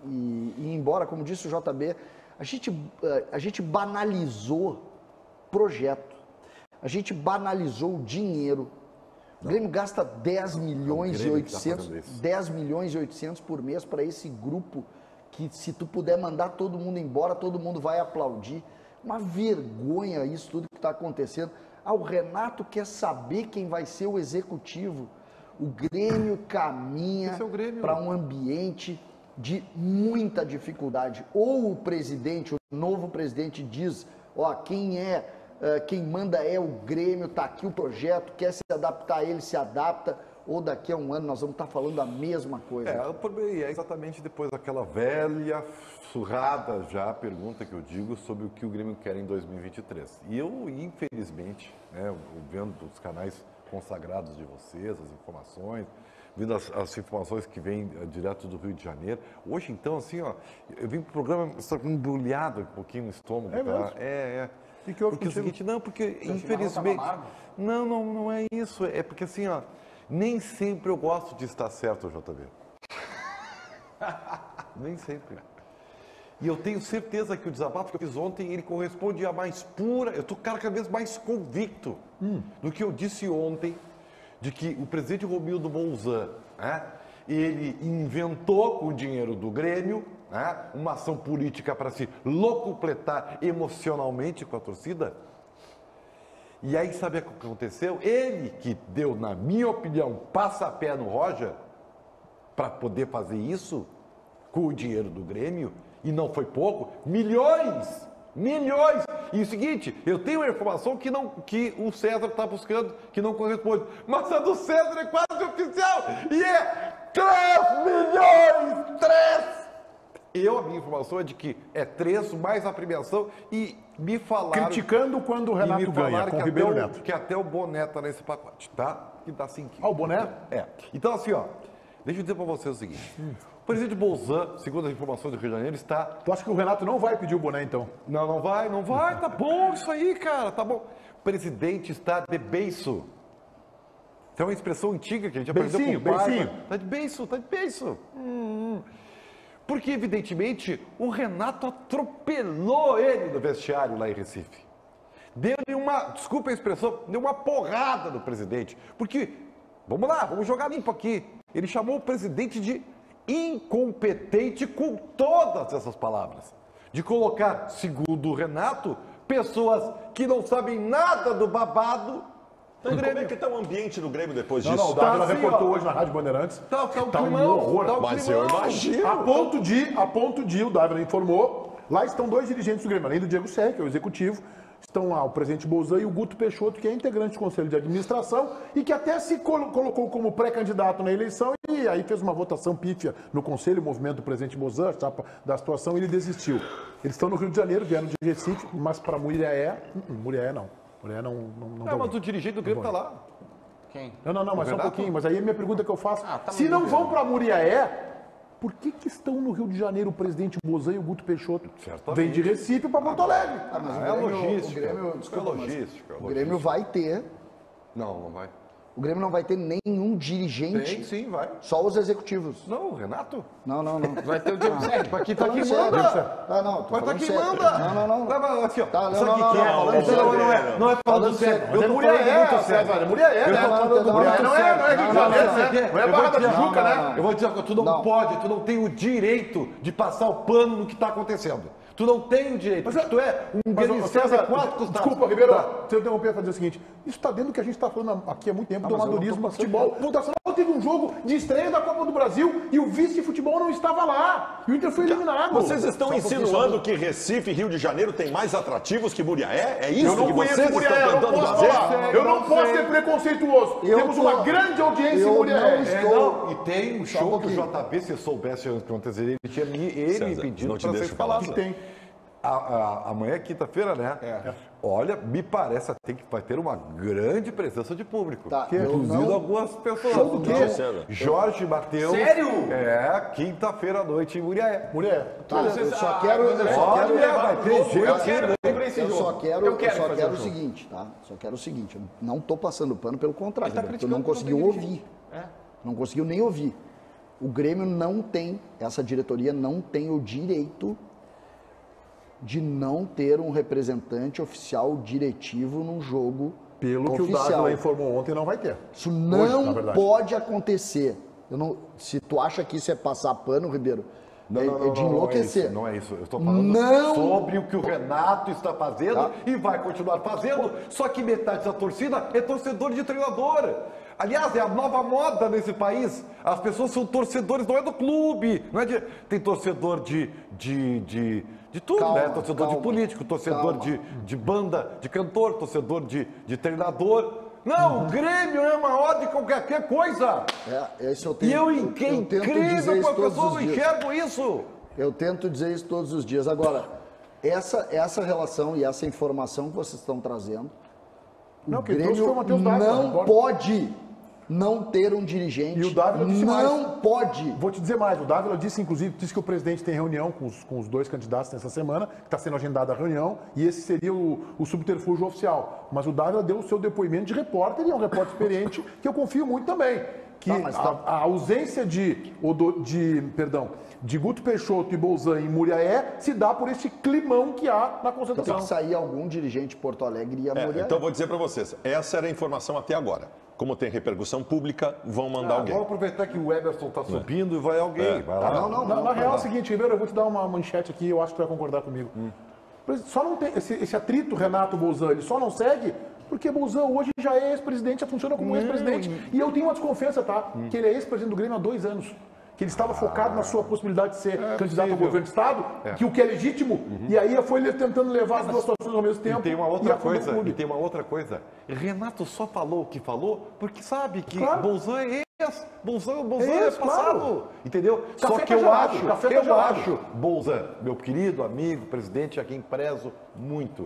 E: e, e ir embora, como disse o J B. A gente, a gente banalizou projeto, a gente banalizou o dinheiro. O Grêmio gasta dez milhões e oitocentos, dez milhões e oitocentos por mês para esse grupo que se tu puder mandar todo mundo embora, todo mundo vai aplaudir. Uma vergonha isso tudo que está acontecendo. Ah, o Renato quer saber quem vai ser o executivo. O Grêmio caminha para um ambiente de muita dificuldade. Ou o presidente, o novo presidente diz, ó, quem é, uh, quem manda é o Grêmio, tá aqui o projeto, quer se adaptar a ele, se adapta. Ou daqui a um ano nós vamos estar falando a mesma coisa.
F: É, é exatamente depois daquela velha, surrada já pergunta que eu digo sobre o que o Grêmio quer em dois mil e vinte e três. E eu, infelizmente, né, vendo os canais consagrados de vocês, as informações, vendo as, as informações que vêm uh, direto do Rio de Janeiro. Hoje, então, assim, ó, eu vim pro programa embrulhado um pouquinho no estômago.
A: É
F: tá?
A: mesmo?
F: É, é.
A: E que houve
F: porque é o
A: contigo?
F: seguinte, não, porque
C: Seu
F: infelizmente...
C: chimarrão
F: Não, não, não é isso. É porque assim, ó, nem sempre eu gosto de estar certo, J B. Nem sempre. E eu tenho certeza que o desabafo que eu fiz ontem, ele corresponde à mais pura... Eu estou cada vez mais convicto hum. do que eu disse ontem, de que o presidente Romildo Bolzan, né, ele inventou com o dinheiro do Grêmio, né, uma ação política para se locupletar emocionalmente com a torcida. E aí, sabe o que aconteceu? Ele que deu, na minha opinião, passa-pé no Roger para poder fazer isso com o dinheiro do Grêmio, e não foi pouco, milhões, milhões. E o seguinte, eu tenho uma informação que, não, que o César está buscando, que não corresponde, mas a do César é quase oficial, e é três milhões, três! Eu, a minha informação é de que é três mais a premiação, e me falaram...
A: Criticando quando o Renato
F: e me
A: ganha,
F: falaram
A: com
F: que
A: o Ribeiro
F: até
A: Neto.
F: Que até o Boné tá nesse pacote, tá? Que dá cinco.
A: Ah, o Boné?
F: É. Então, assim, ó, deixa eu dizer para vocês o seguinte. Hum. O presidente Bolzan, segundo as informações do Rio de Janeiro, está...
A: Tu acha que o Renato não vai pedir o Boné, então?
F: Não, não vai, não vai, tá bom isso aí, cara, tá bom. O presidente está de beiço. Isso é uma expressão antiga que a gente aprendeu com o pai.
A: Beicinho.
F: Tá de beiço, tá de beiço. Hum. Porque, evidentemente, o Renato atropelou ele no vestiário lá em Recife. Deu-lhe uma, desculpa a expressão, deu uma porrada no presidente. Porque, vamos lá, vamos jogar limpo aqui. Ele chamou o presidente de incompetente com todas essas palavras. De colocar, segundo o Renato, pessoas que não sabem nada do babado do
D: E
F: Grêmio.
D: como é que está o ambiente do Grêmio depois
A: Não,
D: disso?
A: não, o Dávila
F: Tá assim,
A: reportou
F: ó.
A: hoje na Rádio Bandeirantes.
F: Tá, tá um
A: Tá um
F: climão,
A: horror.
F: tá um
D: Mas
F: climão.
D: eu imagino.
A: A ponto de, a ponto de, o Dávila informou, lá estão dois dirigentes do Grêmio, além do Diego Serra, que é o executivo, estão lá o presidente Bolzan e o Guto Peixoto, que é integrante do Conselho de Administração e que até se colo colocou como pré-candidato na eleição e aí fez uma votação pífia no Conselho, o movimento do presidente Bolzan, chapa da situação, e ele desistiu. Eles estão no Rio de Janeiro, vieram de Recife, mas para Muriaé, uh -uh, Muriaé não. Muriaé não, não, não
F: É, mas o dirigente do Grêmio está lá.
C: Quem?
A: Não, não, não, mas só um
F: Renato?
A: pouquinho. Mas aí a minha pergunta que eu faço,
C: Ah, tá
A: se
C: me
A: não
C: ligando.
A: vão para Muriaé, por que que estão no Rio de Janeiro o presidente Bozan e o Guto Peixoto?
F: Certamente.
A: Vem de Recife para Porto Alegre.
E: Ah, mas o
F: é
E: Grêmio,
F: logística.
E: O Grêmio,
F: É
E: desculpa, mas
F: logística,
E: o Grêmio vai ter,
F: Não, não vai.
E: o Grêmio não vai ter nenhum dirigente,
F: Tem, sim, vai.
E: só os executivos.
F: Não, Renato?
E: Não, não, não.
C: Vai ter o Diego Sérgio. Aqui tá
E: Falando
C: aqui,
E: sério.
C: manda.
E: Ah, não, tô
F: Mas tá
E: falando
F: quem
E: sério.
F: manda!
E: Não, não, não.
F: Não, mas assim, ó,
E: Tá, não,
F: sabe o
E: não,
F: que que
E: não,
F: é?
E: falando
F: Não,
E: sério.
F: não é, não é falando
E: Falando
F: sério.
E: sério.
F: Eu
A: Mas é
F: tô
A: Muriaé,
F: falando muito
A: César,
F: sério.
A: é Muriaé,
F: Eu
A: né?
F: tô falando
E: Não,
A: Muriaé não é, não é Rio de
E: não,
A: Janeiro,
E: não,
A: né?
E: não,
A: Não é
F: Eu vou
A: Barra da
F: dizer-
A: Tijuca,
E: não,
A: né?
E: não,
F: Eu vou dizer uma coisa, tu não,
E: Não.
F: pode, tu não tem o direito de passar o pano no que está acontecendo. Tu não tem o direito,
A: Mas,
F: porque tu é um
A: Mas, ô,
F: beneficiário
A: César,
F: adequado com os dados.
A: desculpa, Ribeiro,
F: Tá.
A: se eu interromper para dizer o seguinte, isso está dentro do que a gente está falando aqui há muito tempo, do
F: mas eu não tô
A: amadorismo no
F: passando
A: futebol. O Internacional teve um jogo de estreia da Copa do Brasil e o vice-futebol não estava lá. E o Inter foi eliminado.
D: Vocês estão
A: Só um pouquinho,
D: insinuando
A: só-
D: que Recife e Rio de Janeiro tem mais atrativos que Muriaé? É isso
A: Eu não
D: que
A: conheço
D: vocês
A: Muriaé,
D: estão
A: eu não
D: tentando
A: posso
D: fazer?
A: falar. Eu não posso ser preconceituoso.
E: Eu
A: Temos
E: tô-
A: uma grande audiência em
E: eu
A: Muriaé.
E: não
F: É,
E: estou-
F: não, e tem um
E: Só um
F: show que o
E: pouquinho.
F: J B, se soubesse antes que acontecer, ele tinha me, ele
D: César,
F: me pedido
D: não te
F: para
D: deixo
F: ser
D: falar.
F: falado.
A: Que tem.
F: A- a- amanhã é quinta-feira, né? Olha, me parece até que vai ter uma grande presença de público.
E: Tá, eu
F: Inclusive
E: não-
F: algumas pessoas.
A: Show do quê?
F: Não, Jorge Mateus.
C: Sério?
F: É, quinta-feira à noite em Muriaé.
A: Muriaé.
E: Tá, eu
C: Vocês-
E: só
C: ah,
E: quero, eu só
F: Olha,
E: quero,
F: vai ter gente.
C: Eu quero, eu quero esse
E: eu
C: jogo.
E: só quero,
C: Eu
E: eu
C: quero
E: só
C: fazer
E: quero
C: o
E: o
C: jogo.
E: seguinte, tá? Só quero o seguinte, eu não tô passando pano, pelo contrário,
C: Ele tá
E: Roberto, tu
C: criticando
E: não
C: que não
E: conseguiu
C: tem
E: ouvir.
C: É.
E: Não conseguiu nem ouvir. O Grêmio não tem, essa diretoria não tem o direito de não ter um representante oficial diretivo num jogo
A: Pelo que o
E: oficial.
A: Dávila informou ontem, não vai ter.
E: Isso
A: Hoje,
E: não
A: na verdade.
E: pode acontecer. Eu não, se tu acha que isso é passar pano, Ribeiro,
F: Não,
E: é,
F: não, não,
E: é de
F: não,
E: enlouquecer.
F: Não é isso, não é isso. Eu estou falando
E: Não.
F: sobre o que o Renato está fazendo
E: Tá.
F: e vai continuar fazendo, só que metade da torcida é torcedor de treinador. Aliás, é a nova moda nesse país. As pessoas são torcedores, não é do clube. Não é de, tem torcedor de, de, de, de tudo,
E: Calma,
F: né? Torcedor
E: calma,
F: de político, torcedor
E: calma.
F: de, de banda, de cantor, torcedor de, de treinador. Não, o Grêmio é maior de qualquer coisa.
E: É, esse eu
F: E
E: tenho,
F: eu,
E: eu,
F: eu,
E: eu tento dizer
F: incrível
E: isso
F: como as
E: todos
F: pessoas
E: os
F: não
E: dias.
F: enxergam isso.
E: Eu tento dizer isso todos os dias. Agora, essa, essa relação e essa informação que vocês estão trazendo,
A: Não,
E: o
A: quem trouxe
E: Grêmio
A: foi o Matheus Dávila,
E: não
A: concordo.
E: pode não ter um dirigente.
A: E o Dávila disse
E: não
A: mais.
E: pode.
A: Vou te dizer mais, o Dávila disse, inclusive, disse que o presidente tem reunião com os, com os dois candidatos nessa semana, que está sendo agendada a reunião, e esse seria o, o subterfúgio oficial. Mas o Dávila deu o seu depoimento de repórter, e é um repórter experiente, que eu confio muito também. Que
E: Tá, mas
A: a,
E: tá.
A: a ausência de, Odo- de, perdão, de Guto Peixoto e Bolzan em Muriaé se dá por esse climão que há na
E: Tem
A: concentração.
E: que sair algum dirigente de Porto Alegre e a
D: É,
E: mulher.
D: então vou dizer para vocês, essa era a informação até agora. Como tem repercussão pública, vão mandar
F: Ah,
D: alguém.
F: vamos aproveitar que o Everson está subindo e vai alguém.
D: É.
F: Vai lá.
E: não, não,
A: Na,
E: não.
A: na real é o seguinte, Ribeiro, eu vou te dar uma manchete aqui, eu acho que tu vai concordar comigo. Só não tem esse, esse atrito Renato Bolzan, ele só não segue porque Bolzan hoje já é ex-presidente, já funciona como ex-presidente. E eu tenho uma desconfiança, tá? Que ele é ex-presidente do Grêmio há dois anos. Que ele estava focado na sua possibilidade de ser candidato ao
F: possível.
A: governo do Estado, que o que é legítimo, e aí foi ele tentando levar as duas situações ao mesmo tempo.
F: E tem uma
A: e
F: outra
A: afundou o
F: coisa,
A: clube.
F: e tem uma outra coisa. Renato só falou o que falou porque sabe que
A: Claro.
F: Bolzan é ex, Bolzan, Bolzan
A: É
F: é,
A: ex,
F: passado,
A: claro.
F: entendeu?
A: Café
F: só
A: tá
F: que eu
A: gelado,
F: acho,
A: café tá
F: eu
A: gelado.
F: acho, Bolzan, meu querido amigo, presidente, a quem prezo muito,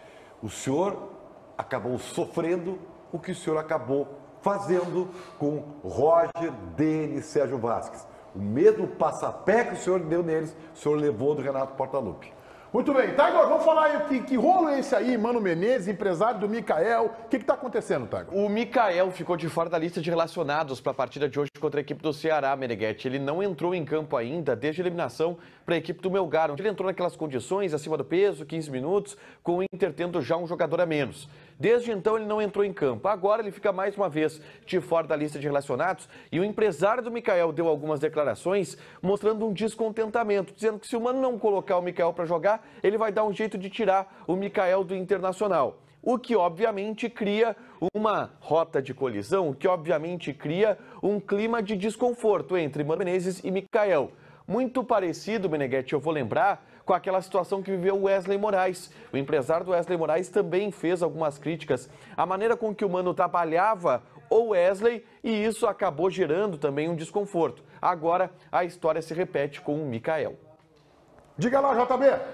F: o senhor acabou sofrendo o que o senhor acabou fazendo com Roger, Denis, Sérgio Vasquez. O mesmo passapé que o senhor deu neles, o senhor levou do Renato Portaluppi.
A: Muito bem, Tiger, vamos falar aí, que, que rolo é esse aí, Mano Menezes, empresário do Mikael, o que está acontecendo, Tiger?
B: O Mikael ficou de fora da lista de relacionados para a partida de hoje contra a equipe do Ceará, Meneghetti. Ele não entrou em campo ainda desde a eliminação para a equipe do Melgar, onde ele entrou naquelas condições, acima do peso, quinze minutos, com o Inter tendo já um jogador a menos. Desde então ele não entrou em campo. Agora ele fica mais uma vez de fora da lista de relacionados e o empresário do Mikael deu algumas declarações mostrando um descontentamento, dizendo que se o Mano não colocar o Mikael para jogar, ele vai dar um jeito de tirar o Mikael do Internacional. O que obviamente cria uma rota de colisão, o que obviamente cria um clima de desconforto entre Mano Menezes e Mikael. Muito parecido, Meneghetti, eu vou lembrar, com aquela situação que viveu o Wesley Moraes. O empresário do Wesley Moraes também fez algumas críticas à maneira com que o Mano trabalhava o Wesley e isso acabou gerando também um desconforto. Agora a história se repete com o Mikael.
A: Diga lá, J B.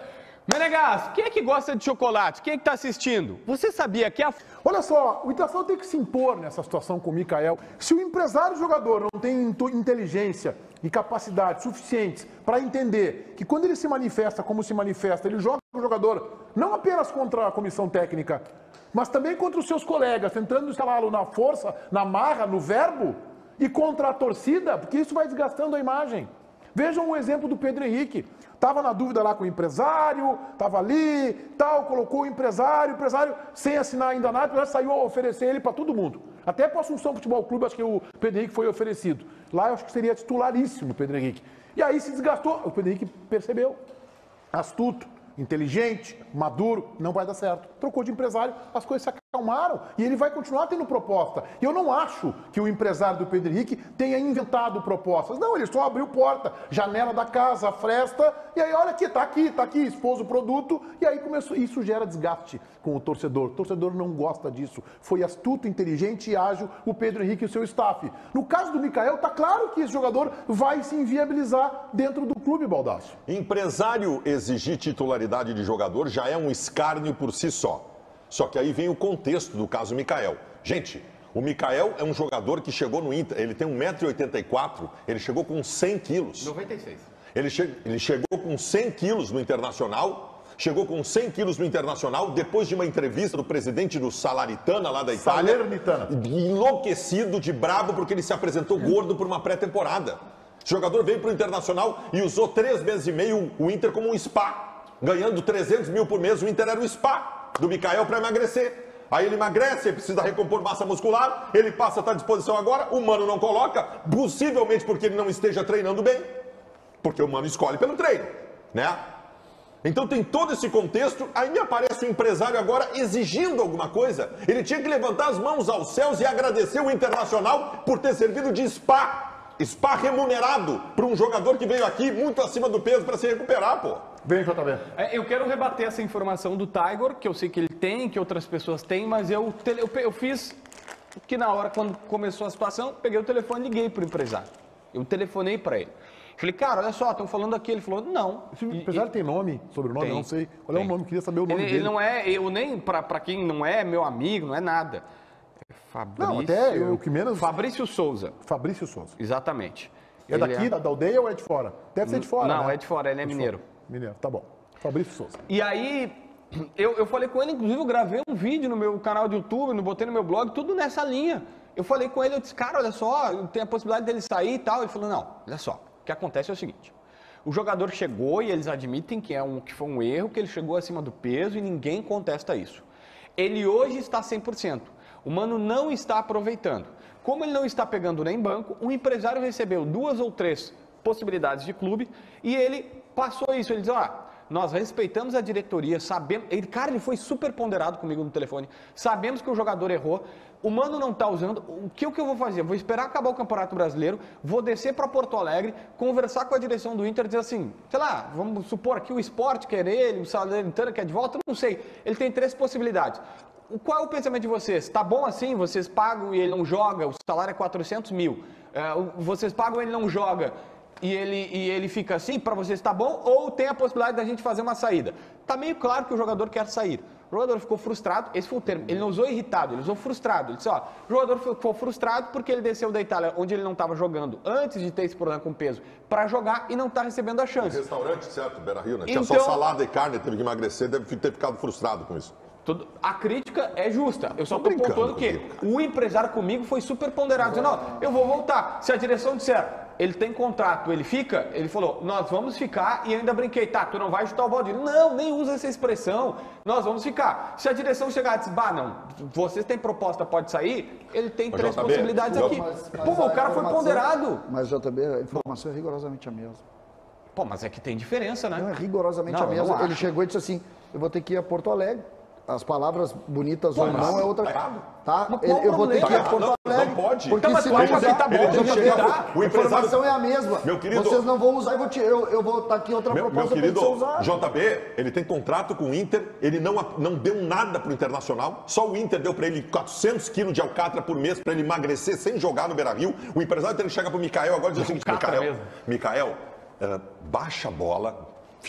C: Menegas, quem é que gosta de chocolate? Quem é que tá assistindo? Você sabia que a...
A: Olha só, o Internacional tem que se impor nessa situação com o Mikael. Se o empresário jogador não tem inteligência e capacidade suficientes para entender que quando ele se manifesta como se manifesta, ele joga o jogador não apenas contra a comissão técnica, mas também contra os seus colegas, tentando escalá-lo na força, na marra, no verbo, e contra a torcida, porque isso vai desgastando a imagem. Vejam o exemplo do Pedro Henrique. Estava na dúvida lá com o empresário, estava ali, tal, colocou o empresário, o empresário, sem assinar ainda nada, já saiu a oferecer ele para todo mundo. Até para o Assunção Futebol Clube, acho que o Pedro Henrique foi oferecido. Lá eu acho que seria titularíssimo o Pedro Henrique. E aí se desgastou. O Pedro Henrique percebeu. Astuto, inteligente, maduro, não vai dar certo. Trocou de empresário, as coisas se acalmaram e ele vai continuar tendo proposta. E eu não acho que o empresário do Pedro Henrique tenha inventado propostas. Não, ele só abriu porta, janela da casa, a fresta, e aí olha aqui, tá aqui, tá aqui, expôs o produto, e aí começou. Isso gera desgaste com o torcedor. O torcedor não gosta disso. Foi astuto, inteligente e ágil o Pedro Henrique e o seu staff. No caso do Mikael, tá claro que esse jogador vai se inviabilizar dentro do clube, Baldasso.
D: Empresário exigir titularidade de jogador já é um escárnio por si só. Só que aí vem o contexto do caso Mikael. Gente, o Mikael é um jogador que chegou no Inter, ele tem um metro e oitenta e quatro, ele chegou com cem quilos.
C: noventa e seis.
D: Ele, che ele chegou com cem quilos no Internacional, chegou com cem quilos no Internacional, depois de uma entrevista do presidente do Salernitana, lá da Itália.
A: Salernitana.
D: Enlouquecido de brabo porque ele se apresentou gordo por uma pré-temporada. O jogador veio para o Internacional e usou três meses e meio o Inter como um spa, ganhando trezentos mil por mês. O Inter era o spa do Mikael para emagrecer. Aí ele emagrece, ele precisa recompor massa muscular, ele passa a estar à disposição agora, o Mano não coloca, possivelmente porque ele não esteja treinando bem, porque o Mano escolhe pelo treino, né? Então tem todo esse contexto, aí me aparece o empresário agora exigindo alguma coisa. Ele tinha que levantar as mãos aos céus e agradecer o Internacional por ter servido de spa, spa remunerado para um jogador que veio aqui muito acima do peso para se recuperar, pô.
A: Vem, J B.
C: É, eu quero rebater essa informação do Tiger, que eu sei que ele tem, que outras pessoas têm, mas eu, eu, eu fiz que na hora, quando começou a situação, peguei o telefone e liguei pro empresário. Eu telefonei para ele. Falei, cara, olha só, estão falando aqui. Ele falou, não.
A: Esse empresário tem nome, sobrenome,
C: tem,
A: não sei. Qual
C: tem.
A: é o nome? Queria saber o nome
C: ele,
A: dele.
C: Ele não é, eu nem, para quem não é meu amigo, não é nada. É Fabrício,
A: não, até o que menos...
C: Fabrício Souza.
A: Fabrício Souza.
C: Exatamente.
A: É
C: ele
A: daqui, é... da aldeia ou é de fora? Deve ser de fora,
C: Não,
A: né?
C: é de fora, ele é, é mineiro.
A: Fora. Mineiro, tá bom. Fabrício Souza.
C: E aí, eu, eu falei com ele, inclusive eu gravei um vídeo no meu canal de YouTube, no botei no meu blog, tudo nessa linha. Eu falei com ele, eu disse, cara, olha só, tem a possibilidade dele sair e tal. Ele falou, não, olha só, o que acontece é o seguinte, o jogador chegou e eles admitem que, é um, que foi um erro, que ele chegou acima do peso e ninguém contesta isso. Ele hoje está cem por cento, o Mano não está aproveitando. Como ele não está pegando nem banco, o empresário recebeu duas ou três possibilidades de clube e ele passou isso, ele disse, ó, nós respeitamos a diretoria, sabemos... Ele, cara, ele foi super ponderado comigo no telefone. Sabemos que o jogador errou, o Mano não está usando. O que, o que eu vou fazer? Vou esperar acabar o Campeonato Brasileiro, vou descer para Porto Alegre, conversar com a direção do Inter e dizer assim, sei lá, vamos supor aqui o Sport quer ele, o Salernitana quer de volta, não sei. Ele tem três possibilidades. Qual é o pensamento de vocês? Tá bom assim? Vocês pagam e ele não joga, o salário é quatrocentos mil. Uh, vocês pagam e ele não joga. E ele, e ele fica assim, para vocês está bom, ou tem a possibilidade da gente fazer uma saída. Está meio claro que o jogador quer sair. O jogador ficou frustrado, esse foi o termo, ele não usou irritado, ele usou frustrado. Ele disse, ó, o jogador ficou frustrado porque ele desceu da Itália, onde ele não estava jogando, antes de ter esse problema com peso, para jogar e não está recebendo a chance.
D: Restaurante, certo, Beira-Rio, né? Tinha
C: Então,
D: só salada e carne, teve que emagrecer, deve ter ficado frustrado com isso.
C: Tudo, a crítica é justa, eu só
D: Tô
C: estou pontuando que
D: comigo,
C: o empresário comigo foi super ponderado, dizendo, não, eu vou voltar. Se a direção disser, ele tem contrato, ele fica, ele falou, nós vamos ficar, e eu ainda brinquei, tá, tu não vai chutar o balde. Não, nem usa essa expressão, nós vamos ficar. Se a direção chegar e dizer, bah, não, vocês têm proposta, pode sair, ele tem
D: Mas
C: três
D: J B,
C: possibilidades
D: J-
C: aqui.
E: Mas- mas
C: Pô,
E: a
C: o cara foi
E: informação-
C: ponderado.
E: Mas, J B, a informação é rigorosamente a mesma.
C: Pô, mas é que tem diferença, né?
E: Não, é rigorosamente
C: Não,
E: a
C: eu
E: mesma.
C: não
E: Ele
C: acho.
E: chegou e disse assim, eu vou ter que ir a Porto Alegre. As palavras bonitas ou não é outra. Tá?
C: Mas qual
E: Ele- eu vou ter
C: problema?
E: que ir a Porto
D: Não, não
E: Alegre.
D: pode.
E: Porque
C: Então, mas
E: senão
C: tu acha
E: vai-
C: que tá bom,
E: Ele
C: deixa
E: já
C: eu
E: viu.
C: tirar.
D: O
E: A
D: empresário-
E: informação é a mesma.
D: Meu querido-
E: Vocês não vão usar, eu vou, te, eu, eu vou estar aqui outra
D: Meu,
E: proposta
D: meu
E: para você
D: querido
E: usar.
D: J B, ele tem contrato com o Inter, ele não, não deu nada pro Internacional, só o Inter deu para ele quatrocentos quilos de alcatra por mês para ele emagrecer sem jogar no Beira-Rio. O empresário dele chega pro Mikael agora e diz o seguinte,
C: Alcatra
D: Mikael,
C: mesmo.
D: Mikael, eh, baixa a bola, fica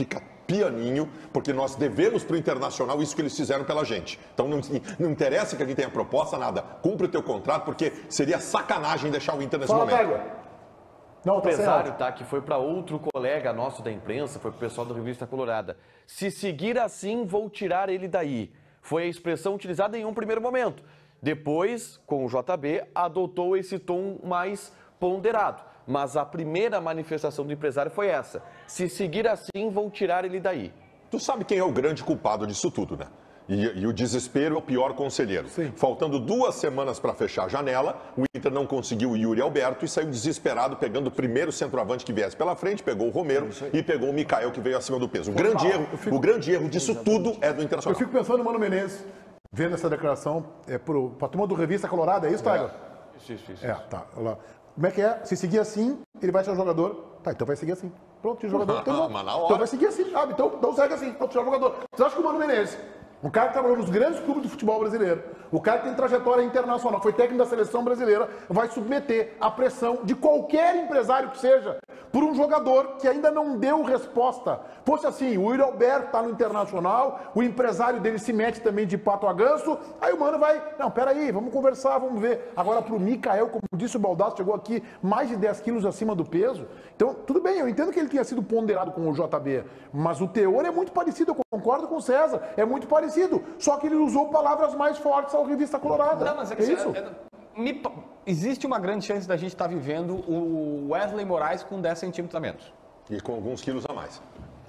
D: pianinho, porque nós devemos para o Internacional isso que eles fizeram pela gente. Então não, não interessa que a gente tenha proposta, nada. Cumpre o teu contrato, porque seria sacanagem deixar o Inter nesse
A: Fala,
D: momento.
A: Tiger. Não,
B: O
A: tá sem
B: empresário,
A: áudio.
B: tá, que foi para outro colega nosso da imprensa, foi pro pessoal da Revista Colorada. Se seguir assim, vou tirar ele daí. Foi a expressão utilizada em um primeiro momento. Depois, com o J B, adotou esse tom mais ponderado. Mas a primeira manifestação do empresário foi essa. Se seguir assim, vou tirar ele daí.
D: Tu sabe quem é o grande culpado disso tudo, né? E, e o desespero é o pior conselheiro.
A: Sim.
D: Faltando duas semanas para fechar a janela, o Inter não conseguiu o Yuri Alberto e saiu desesperado, pegando o primeiro centroavante que viesse pela frente, pegou o Romero e pegou o Mikael, que veio acima do peso. O grande erro,
A: fico-
D: o grande erro disso tudo é do
A: Eu
D: Internacional.
A: fico pensando no Mano Menezes, vendo essa declaração é, pro, pra turma do Revista Colorada, é isso, Tiger?
B: Isso, isso, isso.
A: É, tá. Olha lá. Como é que é? Se seguir assim, ele vai ser um jogador. Tá, então vai seguir assim. Pronto, tira o jogador. Então,
D: Mas na hora.
A: então vai seguir assim, sabe? Então, então segue assim, pronto, tira o jogador. Você acha que o Mano Menezes, um cara que trabalhou nos grandes clubes do futebol brasileiro, o cara que tem trajetória internacional, foi técnico da seleção brasileira, vai submeter a pressão de qualquer empresário que seja por um jogador que ainda não deu resposta. Fosse assim, o Yuri Alberto tá no Internacional, o empresário dele se mete também de pato a ganso, aí o Mano vai, não, peraí, vamos conversar, vamos ver. Agora pro Mikael, como disse o Baldasso, chegou aqui mais de dez quilos acima do peso. Então, tudo bem, eu entendo que ele tenha sido ponderado com o J B, mas o teor é muito parecido, eu concordo com o César, é muito parecido. Só que ele usou palavras mais fortes ao Revista Colorada.
C: Não, mas é que
A: é
C: assim,
A: isso?
C: é- é- me pa- existe uma grande chance da gente estar vivendo o Wesley Moraes com dez centímetros a menos.
D: E com alguns quilos a mais.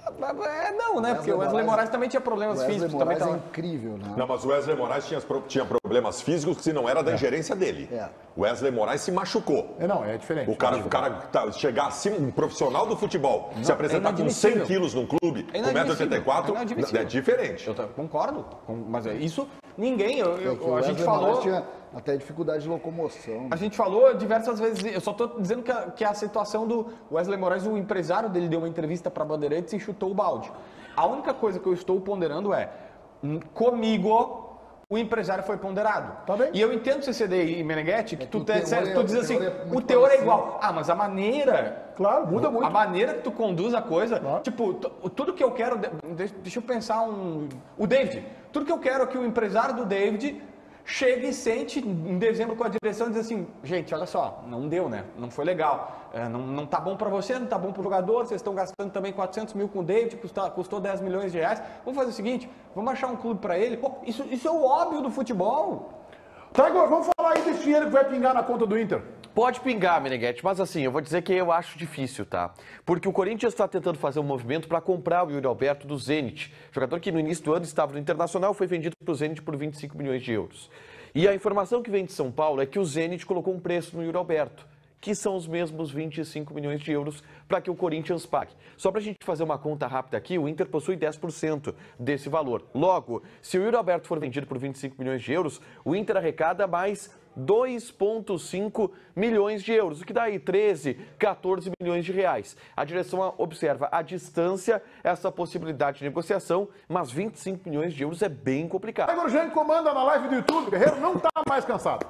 C: É, não, né? Porque o Wesley
E: Moraes-
C: Moraes também tinha problemas
E: Wesley
C: físicos.
E: Moraes
C: Também
E: é
C: tava...
E: incrível, né?
D: Não, mas o Wesley Moraes tinha, pro- tinha problemas físicos que se não era da ingerência dele.
E: É.
D: O Wesley Moraes se machucou.
A: É, não, é diferente.
D: O cara, o cara tá, chegar acima, um profissional do futebol, se apresentar com cem
C: inadmissível.
D: quilos num clube, com um metro e
C: inadmissível.
D: oitenta e quatro,
C: É inadmissível.
D: é diferente.
C: Eu t- concordo, com- mas é isso ninguém, eu- eu-
E: É que o
C: a gente
E: Wesley Moraes
C: falou...
E: tinha até dificuldade de locomoção.
C: A gente falou diversas vezes, eu só estou dizendo que a, que a situação do Wesley Moraes, o empresário dele deu uma entrevista para Bandeirantes e chutou o balde. A única coisa que eu estou ponderando é, hum, comigo, o empresário foi ponderado.
A: Tá bem.
C: E eu entendo C C D e Meneghetti, que
E: que
C: tu,
E: o
C: te,
E: teor é-
C: tu
E: o
C: diz assim,
E: teor é
C: o
E: muito
C: teor é
E: parecido.
C: igual. Ah, mas a maneira...
A: Claro, muda muito.
C: A maneira que tu conduz a coisa,
A: Claro.
C: tipo, t- tudo que eu quero, de- deixa, deixa eu pensar um, o David, tudo que eu quero é que o empresário do David chegue e sente em dezembro com a direção e diz assim, gente, olha só, não deu, né, não foi legal, é, não, não tá bom pra você, não tá bom pro jogador, vocês estão gastando também quatrocentos mil com o David, custa, custou dez milhões de reais, vamos fazer o seguinte, vamos achar um clube pra ele, pô, isso, isso é o óbvio do futebol.
A: Tiger, vamos falar aí desse dinheiro que vai pingar na conta do Inter.
B: Pode pingar, Meneghetti, mas assim, eu vou dizer que eu acho difícil, tá? Porque o Corinthians está tentando fazer um movimento para comprar o Yuri Alberto do Zenit, jogador que no início do ano estava no Internacional, foi vendido para o Zenit por vinte e cinco milhões de euros. E a informação que vem de São Paulo é que o Zenit colocou um preço no Yuri Alberto, que são os mesmos vinte e cinco milhões de euros para que o Corinthians pague. Só para a gente fazer uma conta rápida aqui, o Inter possui dez por cento desse valor. Logo, se o Yuri Alberto for vendido por vinte e cinco milhões de euros, o Inter arrecada mais dois vírgula cinco milhões de euros, o que dá aí treze, quatorze milhões de reais. A direção observa à distância essa possibilidade de negociação, mas vinte e cinco milhões de euros é bem complicado.
A: Agora o Jean comanda na live do YouTube, o Guerreiro não tá mais cansado.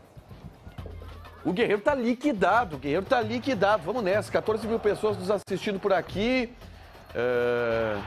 B: O Guerreiro tá liquidado, o Guerreiro tá liquidado. Vamos nessa, quatorze mil pessoas nos assistindo por aqui. É...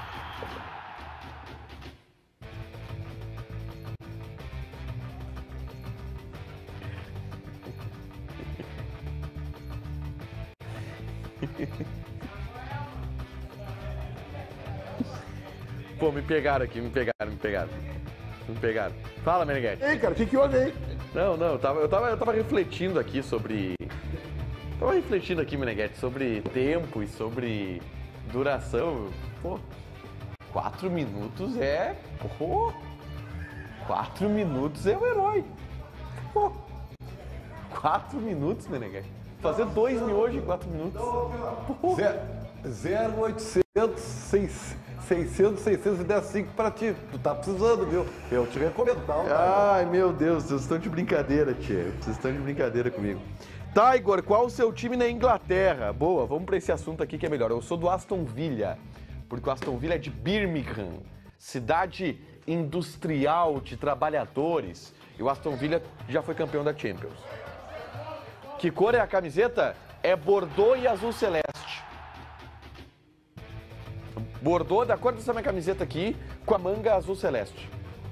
B: Pô, me pegaram aqui, me pegaram, me pegaram. Me pegaram. Fala, Meneghetti.
A: Ei, cara, o que que houve aí?
B: Não, não, eu tava, eu tava, eu tava refletindo aqui sobre... Tava refletindo aqui, Meneghetti, sobre tempo e sobre duração. Pô, quatro minutos é... Pô, quatro minutos é o herói. Pô, quatro minutos, Meneghetti. Fazer dois miojos em quatro minutos. Pô.
F: zero oitocentos, seiscentos, seiscentos e dez cinco para ti. Tu tá precisando, viu? Eu te recomendo, tá?
B: Ai, meu Deus, vocês estão de brincadeira, tia. Vocês estão de brincadeira comigo. Tá, Igor, qual o seu time na Inglaterra? Boa, vamos para esse assunto aqui que é melhor. Eu sou do Aston Villa, porque o Aston Villa é de Birmingham, cidade industrial de trabalhadores. E o Aston Villa já foi campeão da Champions. Que cor é a camiseta? É Bordeaux e azul celeste. bordô, da cor dessa minha camiseta aqui, com a manga azul celeste.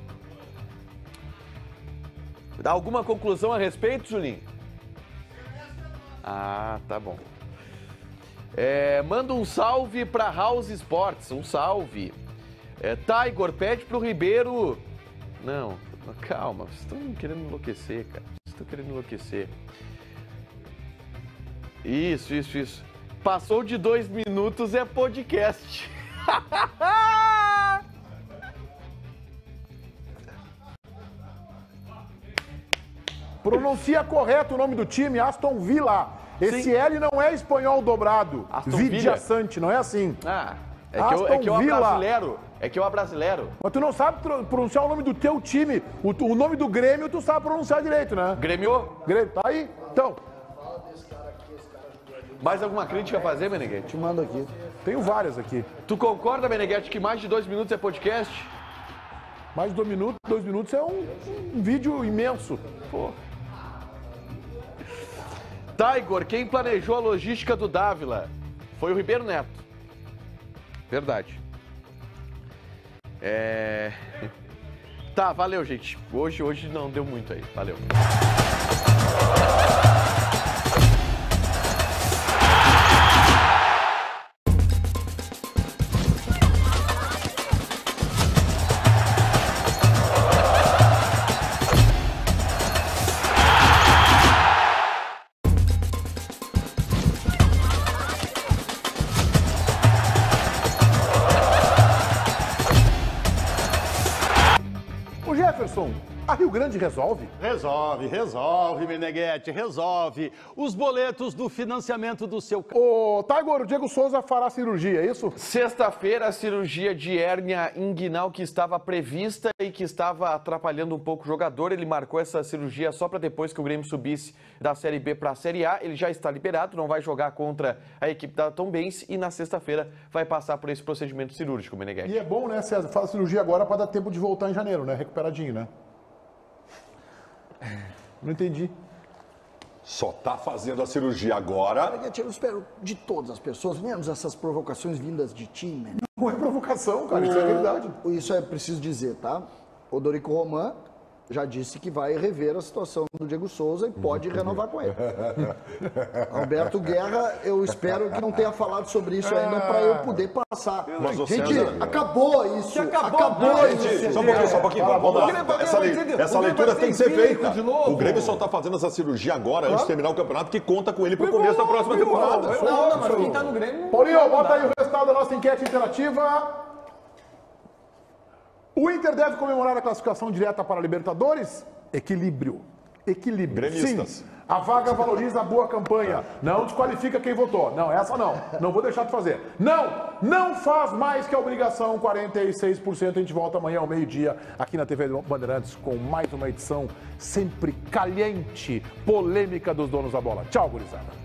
B: Dá alguma conclusão a respeito, Julinho? Ah, tá bom. É, manda um salve para House Sports, um salve. É, Tiger, pede pro Ribeiro... Não, calma, vocês estão querendo enlouquecer, cara. Vocês estão querendo enlouquecer. Isso, isso, isso. Passou de dois minutos, é podcast.
A: Pronuncia correto o nome do time, Aston Villa. Esse
B: Sim.
A: L não é espanhol dobrado.
B: Aston
A: Vidiaçante, não é assim.
B: Ah, é que, eu, é que eu brasileiro. É que eu brasileiro.
A: Mas tu não sabe pronunciar o nome do teu time. O, o nome do Grêmio tu sabe pronunciar direito, né?
B: Grêmio?
A: Grêmio, tá aí? Então.
B: Mais alguma crítica a fazer, Meneghete?
E: Te mando aqui.
A: Tenho várias aqui.
B: Tu concorda, Meneghete, que mais de dois minutos é podcast?
A: Mais de dois minutos, dois minutos é um, um vídeo imenso.
B: Pô. Tiger, quem planejou a logística do Dávila foi o Ribeiro Neto. Verdade. É... Tá, valeu, gente. Hoje, hoje não deu muito aí. Valeu.
A: A Rio Grande resolve?
H: Resolve, resolve, Meneghete, resolve. Os boletos do financiamento do seu...
A: Ô, Tiger, o Diego Souza fará cirurgia, é isso?
B: Sexta-feira, a cirurgia de hérnia inguinal que estava prevista e que estava atrapalhando um pouco o jogador. Ele marcou essa cirurgia só para depois que o Grêmio subisse da Série B para a Série A. Ele já está liberado, não vai jogar contra a equipe da Tombense e na sexta-feira vai passar por esse procedimento cirúrgico, Meneghete.
A: E é bom, né, César? Faz a cirurgia agora para dar tempo de voltar em janeiro, né? Recuperadinho, né? Não entendi.
D: Só tá fazendo a cirurgia agora.
E: Eu espero de todas as pessoas, menos essas provocações vindas de ti, né?
A: Não é provocação, cara, isso é verdade.
E: Isso é preciso dizer, tá? O Dorico Roman já disse que vai rever a situação do Diego Souza e pode renovar com ele. Alberto Guerra, eu espero que não tenha falado sobre isso ainda para eu poder passar.
D: Mas,
E: gente,
D: César,
E: acabou isso.
H: acabou,
E: acabou
H: gente.
E: isso.
D: Só um pouquinho, só um pouquinho. Vamos lá. Essa, lei- essa
H: o Grêmio
D: leitura
H: vai
D: tem que
H: ser
D: ser
H: empírico
D: feita.
H: de novo.
D: O Grêmio só tá fazendo essa cirurgia agora, antes de terminar o campeonato, que conta com ele pro começo da próxima temporada.
C: Não, não, mas quem tá no Grêmio...
A: Paulinho, bota aí o resultado da nossa enquete interativa. O Inter deve comemorar a classificação direta para a Libertadores? Equilíbrio. Equilíbrio.
D: Gremistas.
A: Sim. A vaga valoriza a boa campanha. Não desqualifica quem votou. Não, essa não. Não vou deixar de fazer. Não, não faz mais que a obrigação. quarenta e seis por cento. A gente volta amanhã ao meio-dia aqui na T V Bandeirantes com mais uma edição sempre caliente, polêmica dos donos da bola. Tchau, gurizada.